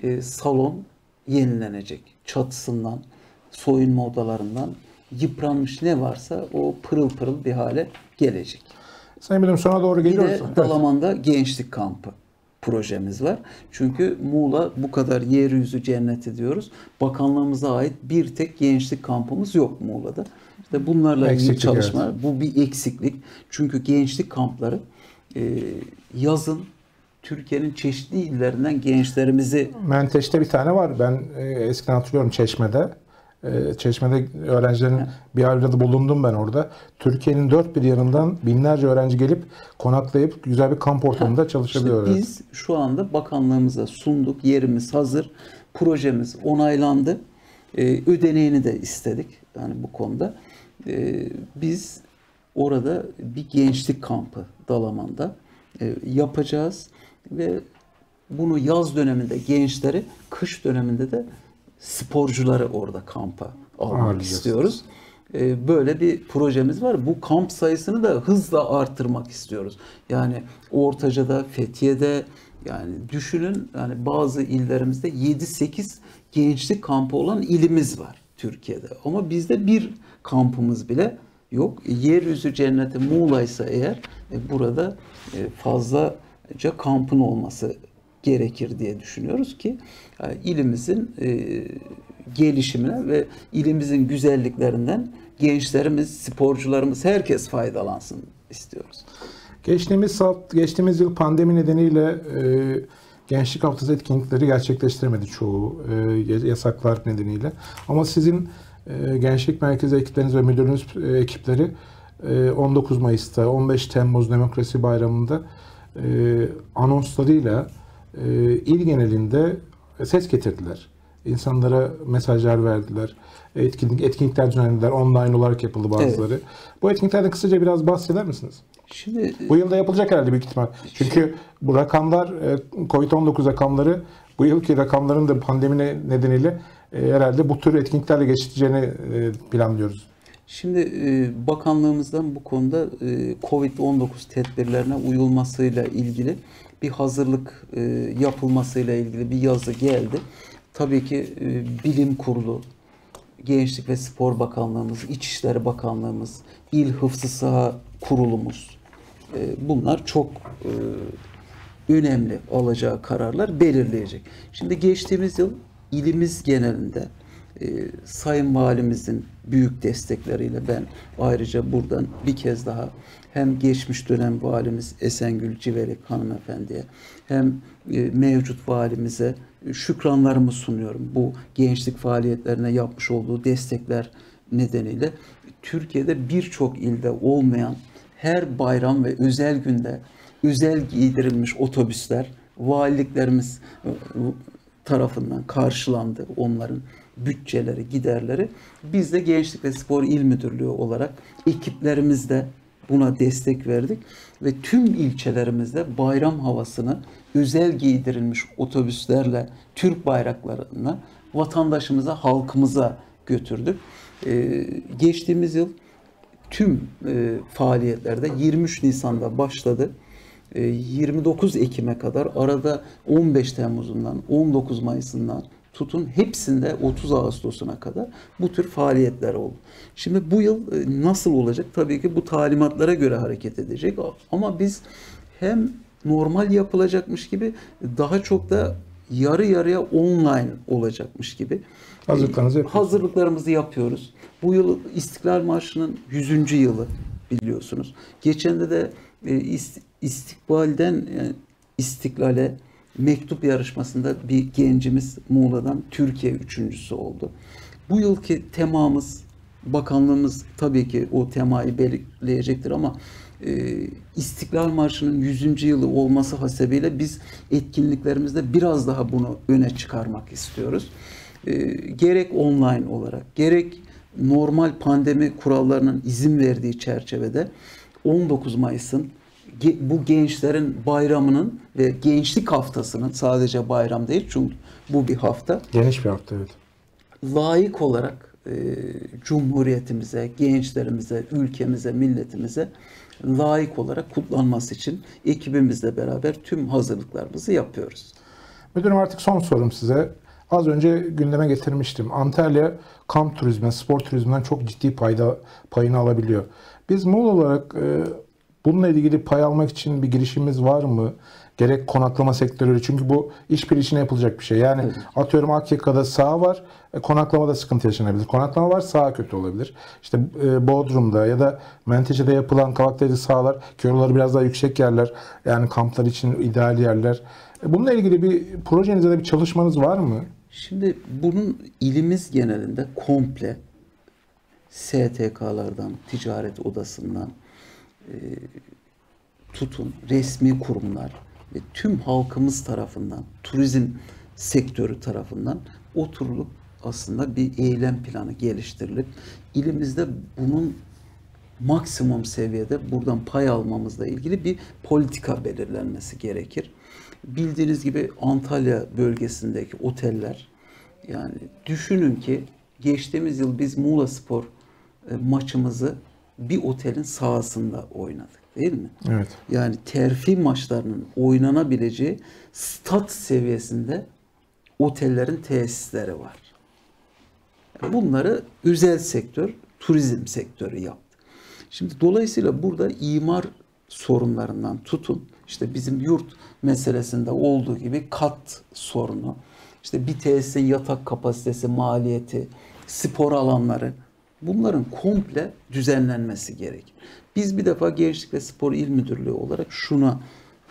salon yenilenecek. Çatısından, soyunma odalarından yıpranmış ne varsa o pırıl pırıl bir hale gelecek. Sayın Müdürüm, sona doğru geliyoruz. Bir de Dalaman'da gençlik kampı projemiz var. Çünkü Muğla bu kadar yeryüzü cenneti diyoruz. Bakanlığımıza ait bir tek gençlik kampımız yok Muğla'da. İşte bunlarla ilgili çalışma, evet. Bu bir eksiklik. Çünkü gençlik kampları e, yazın Türkiye'nin çeşitli illerinden gençlerimizi... Menteş'te bir tane var. Ben e, eskiden hatırlıyorum, Çeşme'de. E, Çeşme'de öğrencilerin evet. bir arada bulundum ben orada. Türkiye'nin dört bir yanından binlerce öğrenci gelip konaklayıp güzel bir kamp ortamında ha, çalışabiliyor. İşte biz şu anda bakanlığımıza sunduk. Yerimiz hazır. Projemiz onaylandı. E, ödeneğini de istedik. Yani bu konuda. E, biz orada bir gençlik kampı Dalaman'da e, yapacağız. Ve bunu yaz döneminde gençleri, kış döneminde de sporcuları orada kampa almak Ağırlayacağız. istiyoruz. Ee, böyle bir projemiz var. Bu kamp sayısını da hızla artırmak istiyoruz. Yani Ortaca'da, Fethiye'de, yani düşünün, yani bazı illerimizde yedi sekiz gençlik kampı olan ilimiz var Türkiye'de. Ama bizde bir kampımız bile yok. Yeryüzü cenneti Muğla ise eğer e, burada e, fazlaca kampın olması gerekir diye düşünüyoruz ki yani ilimizin e, gelişimine ve ilimizin güzelliklerinden gençlerimiz, sporcularımız, herkes faydalansın istiyoruz. Geçtiğimiz geçtiğimiz yıl pandemi nedeniyle e, Gençlik Haftası etkinlikleri gerçekleştiremedi çoğu e, yasaklar nedeniyle. Ama sizin e, Gençlik Merkezi ekipleriniz ve müdürünüz e, ekipleri e, on dokuz Mayıs'ta, on beş Temmuz Demokrasi Bayramı'nda e, anonslarıyla e, il genelinde ses getirdiler. İnsanlara mesajlar verdiler. Etkinlik, etkinlikler düzenlediler. Online olarak yapıldı bazıları. Evet. Bu etkinliklerden kısaca biraz bahseder misiniz? Şimdi bu yılda yapılacak herhalde büyük ihtimal. Çünkü bu rakamlar, kovid on dokuz rakamları, bu yılki rakamların da pandemi nedeniyle herhalde bu tür etkinliklerle geçeceğini planlıyoruz. Şimdi bakanlığımızdan bu konuda kovid on dokuz tedbirlerine uyulmasıyla ilgili bir hazırlık yapılmasıyla ilgili bir yazı geldi. Tabii ki Bilim Kurulu, Gençlik ve Spor Bakanlığımız, İçişleri Bakanlığımız, İl Hıfzı Saha Kurulumuz, bunlar çok önemli alacağı kararlar belirleyecek. Şimdi geçtiğimiz yıl ilimiz genelinde Sayın Valimizin büyük destekleriyle ben ayrıca buradan bir kez daha hem geçmiş dönem valimiz Esengül Civelik hanımefendiye hem mevcut valimize şükranlarımı sunuyorum. Bu gençlik faaliyetlerine yapmış olduğu destekler nedeniyle Türkiye'de birçok ilde olmayan her bayram ve özel günde özel giydirilmiş otobüsler valiliklerimiz tarafından karşılandı. Onların bütçeleri, giderleri. Biz de Gençlik ve Spor İl Müdürlüğü olarak ekiplerimizde buna destek verdik ve tüm ilçelerimizde bayram havasını özel giydirilmiş otobüslerle Türk bayraklarına vatandaşımıza, halkımıza götürdük. Ee, geçtiğimiz yıl tüm e, faaliyetlerde yirmi üç Nisan'da başladı. E, yirmi dokuz Ekim'e kadar arada on beş Temmuz'undan on dokuz Mayıs'ından tutun hepsinde otuz Ağustos'una kadar bu tür faaliyetler oldu. Şimdi bu yıl nasıl olacak? Tabii ki bu talimatlara göre hareket edecek. Ama biz hem normal yapılacakmış gibi daha çok da yarı yarıya online olacakmış gibi Hazırlıklarınızı e, yapıyorsunuz. hazırlıklarımızı yapıyoruz. Bu yıl İstiklal Marşı'nın yüzüncü yılı biliyorsunuz. Geçen de de e, ist- istikbalden e, istiklale mektup yarışmasında bir gencimiz Muğla'dan Türkiye üçüncüsü oldu. Bu yılki temamız, bakanlığımız tabii ki o temayı belirleyecektir ama e, İstiklal Marşı'nın yüzüncü yılı olması hasebiyle biz etkinliklerimizde biraz daha bunu öne çıkarmak istiyoruz. E, gerek online olarak, gerek normal pandemi kurallarının izin verdiği çerçevede on dokuz Mayıs'ın bu gençlerin bayramının ve gençlik haftasının, sadece bayram değil çünkü bu bir hafta, Geniş bir hafta, evet. layık olarak e, Cumhuriyetimize, gençlerimize, ülkemize, milletimize layık olarak kutlanması için ekibimizle beraber tüm hazırlıklarımızı yapıyoruz. Müdürüm, artık son sorum size. Az önce gündeme getirmiştim. Antalya kamp turizmi, spor turizminden çok ciddi payda, payını alabiliyor. Biz Muğla olarak e, bununla ilgili pay almak için bir girişimimiz var mı? Gerek konaklama sektörü, çünkü bu işbirliğine yapılacak bir şey. Yani Evet. atıyorum Akyaka'da saha var, e, konaklamada sıkıntı yaşanabilir. Konaklama var, saha kötü olabilir. İşte e, Bodrum'da ya da Menteşe'de yapılan Kavaklı'da sahalar, kiloları biraz daha yüksek yerler. Yani kamplar için ideal yerler. E, bununla ilgili bir projenizde de bir çalışmanız var mı? Şimdi bunun ilimiz genelinde komple S T K'lardan, ticaret odasından e, tutun, resmi kurumlar ve tüm halkımız tarafından, turizm sektörü tarafından oturulup aslında bir eylem planı geliştirilip ilimizde bunun maksimum seviyede buradan pay almamızla ilgili bir politika belirlenmesi gerekir. Bildiğiniz gibi Antalya bölgesindeki oteller, yani düşünün ki geçtiğimiz yıl biz Muğla Spor e, maçımızı bir otelin sahasında oynadık, değil mi? Evet. Yani terfi maçlarının oynanabileceği stat seviyesinde otellerin tesisleri var. Bunları özel sektör, turizm sektörü yaptı. Şimdi dolayısıyla burada imar sorunlarından tutun, işte bizim yurt meselesinde olduğu gibi kat sorunu, işte bir tesisin yatak kapasitesi, maliyeti, spor alanları, bunların komple düzenlenmesi gerekir. Biz bir defa Gençlik ve Spor İl Müdürlüğü olarak şuna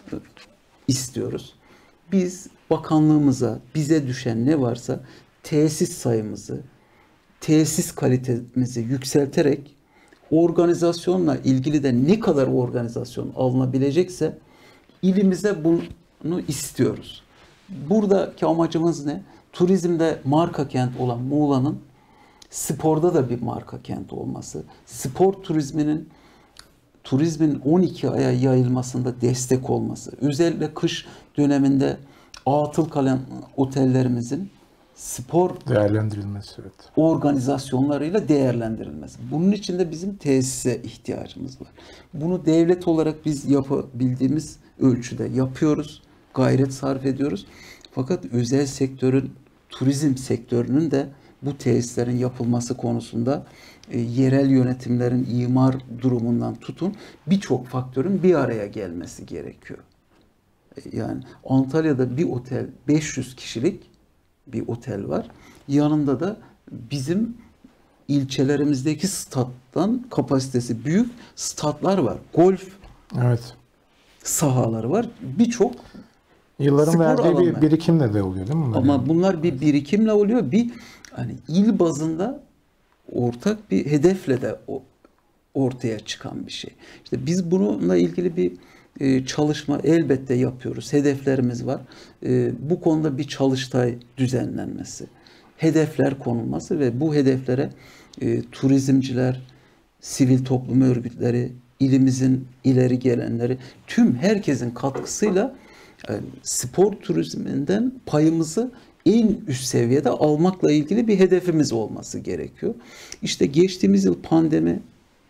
istiyoruz. Biz bakanlığımıza, bize düşen ne varsa tesis sayımızı, tesis kalitemizi yükselterek organizasyonla ilgili de ne kadar organizasyon alınabilecekse ilimize bunu istiyoruz. Buradaki amacımız ne? Turizmde marka kent olan Muğla'nın sporda da bir marka kent olması, spor turizminin turizmin on iki aya yayılmasında destek olması, özellikle kış döneminde atıl kalan otellerimizin spor Değerlendirilmesi, evet. organizasyonlarıyla değerlendirilmesi. Bunun için de bizim tesise ihtiyacımız var. Bunu devlet olarak biz yapabildiğimiz ölçüde yapıyoruz, gayret sarf ediyoruz. Fakat özel sektörün, turizm sektörünün de bu tesislerin yapılması konusunda e, yerel yönetimlerin imar durumundan tutun birçok faktörün bir araya gelmesi gerekiyor. E, yani Antalya'da bir otel beş yüz kişilik bir otel var. Yanında da bizim ilçelerimizdeki stat'tan kapasitesi büyük statlar var. Golf Evet. sahaları var. Birçok Yılların spor verdiği alanları. bir birikimle de oluyor, değil mi bunlar? Ama yani? bunlar bir birikimle oluyor. Bir hani il bazında ortak bir hedefle de o- ortaya çıkan bir şey. İşte biz bununla ilgili bir e, çalışma elbette yapıyoruz. Hedeflerimiz var. E, bu konuda bir çalıştay düzenlenmesi, hedefler konulması ve bu hedeflere e, turizmciler, sivil toplum örgütleri, ilimizin ileri gelenleri, tüm herkesin katkısıyla yani spor turizminden payımızı en üst seviyede almakla ilgili bir hedefimiz olması gerekiyor. İşte geçtiğimiz yıl pandemi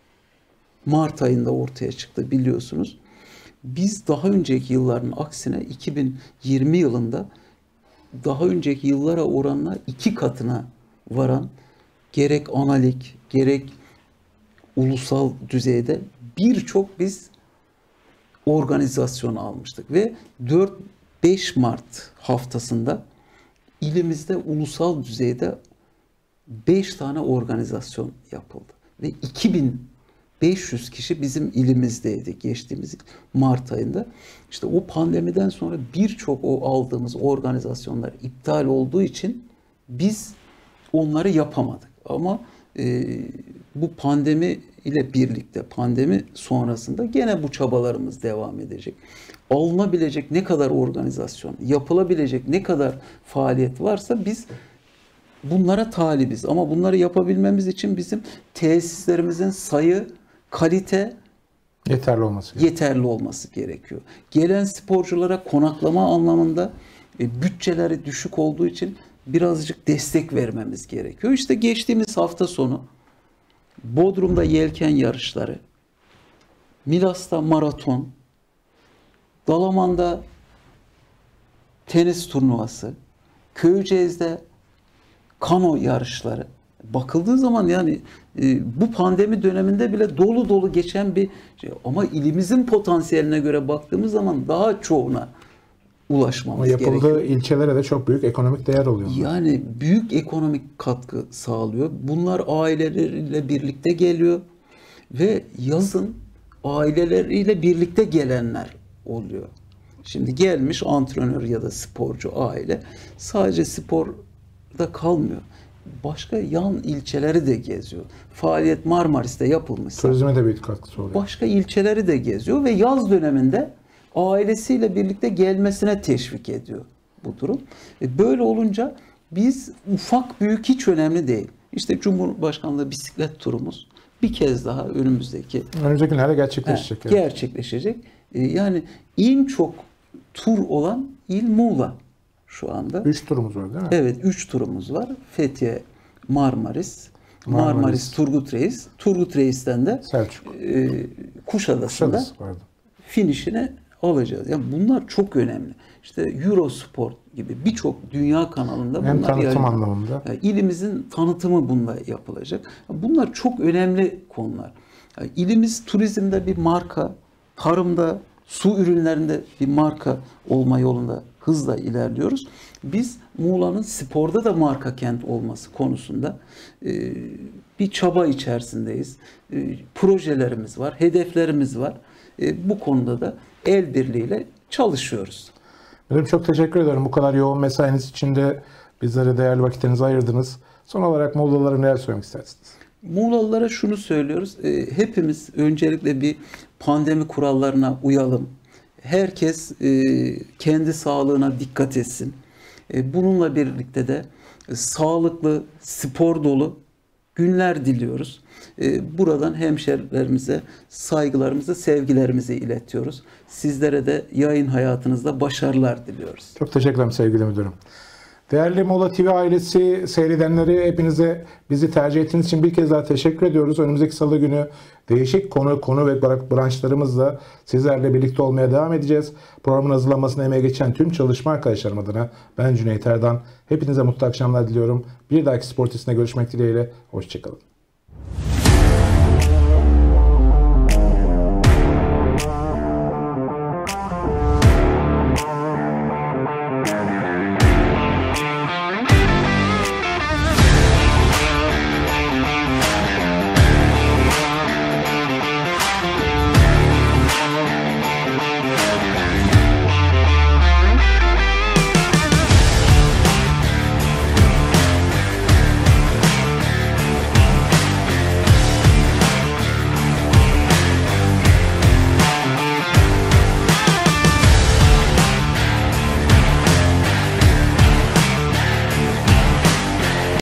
Mart ayında ortaya çıktı biliyorsunuz. Biz daha önceki yılların aksine iki bin yirmi yılında daha önceki yıllara oranla iki katına varan gerek analik gerek ulusal düzeyde birçok biz organizasyon almıştık ve dört beş Mart haftasında ilimizde ulusal düzeyde beş tane organizasyon yapıldı. Ve iki bin beş yüz kişi bizim ilimizdeydi geçtiğimiz Mart ayında. İşte o pandemiden sonra birçok o aldığımız organizasyonlar iptal olduğu için biz onları yapamadık. Ama e, bu pandemi ile birlikte, pandemi sonrasında gene bu çabalarımız devam edecek. Alınabilecek ne kadar organizasyon, yapılabilecek ne kadar faaliyet varsa biz bunlara talibiz. Ama bunları yapabilmemiz için bizim tesislerimizin sayı, kalite Yeterli olması gerekiyor. yeterli olması gerekiyor. Gelen sporculara konaklama anlamında e, bütçeleri düşük olduğu için birazcık destek vermemiz gerekiyor. İşte geçtiğimiz hafta sonu Bodrum'da yelken yarışları, Milas'ta maraton, Dalaman'da tenis turnuvası, Köyceğiz'de kano yarışları. Bakıldığı zaman yani e, bu pandemi döneminde bile dolu dolu geçen bir şey. Ama ilimizin potansiyeline göre baktığımız zaman daha çoğuna ulaşmamız Ama yapıldığı gerekiyor. ilçelere de çok büyük ekonomik değer oluyor. Yani büyük ekonomik katkı sağlıyor. Bunlar aileleriyle birlikte geliyor ve yazın aileleriyle birlikte gelenler oluyor. Şimdi gelmiş antrenör ya da sporcu aile sadece sporda kalmıyor. Başka yan ilçeleri de geziyor. Faaliyet Marmaris'te yapılmışsa Turizme de büyük katkısı oluyor. başka ilçeleri de geziyor ve yaz döneminde ailesiyle birlikte gelmesine teşvik ediyor bu durum. E böyle olunca biz ufak büyük hiç önemli değil. İşte Cumhurbaşkanlığı bisiklet turumuz bir kez daha önümüzdeki Önümüzdeki günlerde gerçekleşecek. he, evet. gerçekleşecek. E yani en çok tur olan il Muğla şu anda. Üç turumuz var değil mi? Evet, üç turumuz var. Fethiye, Marmaris, Marmaris, Marmaris. Turgut Reis. Turgut Reis'ten de Selçuk. e, Kuşadası'nda Kuşadası vardı. finişini alacağız. Yani bunlar çok önemli. İşte Eurosport gibi birçok dünya kanalında Hem bunlar tanıtım yayınlanıyor. anlamında. Yani ilimizin tanıtımı bununla yapılacak. Bunlar çok önemli konular. Yani ilimiz turizmde bir marka, tarımda, su ürünlerinde bir marka olma yolunda hızla ilerliyoruz. Biz Muğla'nın sporda da marka kent olması konusunda e, bir çaba içerisindeyiz. E, projelerimiz var, hedeflerimiz var. E, bu konuda da el birliğiyle çalışıyoruz. Müdürüm çok teşekkür ederim. Bu kadar yoğun mesainiz içinde bizlere değerli vakitlerinizi ayırdınız. Son olarak Muğla'lara neler söylemek istersiniz? Muğlalılara şunu söylüyoruz. E, hepimiz öncelikle bir pandemi kurallarına uyalım. Herkes e, kendi sağlığına dikkat etsin. E, bununla birlikte de e, sağlıklı, spor dolu günler diliyoruz. E, buradan hemşerilerimize saygılarımızı, sevgilerimizi iletiyoruz. Sizlere de yayın hayatınızda başarılar diliyoruz. Çok teşekkür ederim sevgili müdürüm. Değerli Muğla T V ailesi, seyredenleri, hepinize bizi tercih ettiğiniz için bir kez daha teşekkür ediyoruz. Önümüzdeki salı günü değişik konu konu ve branşlarımızla sizlerle birlikte olmaya devam edeceğiz. Programın hazırlanmasına emeği geçen tüm çalışma arkadaşlarım adına ben Cüneyt Erdan. Hepinize mutlu akşamlar diliyorum. Bir dahaki Sportis'te görüşmek dileğiyle. Hoşçakalın.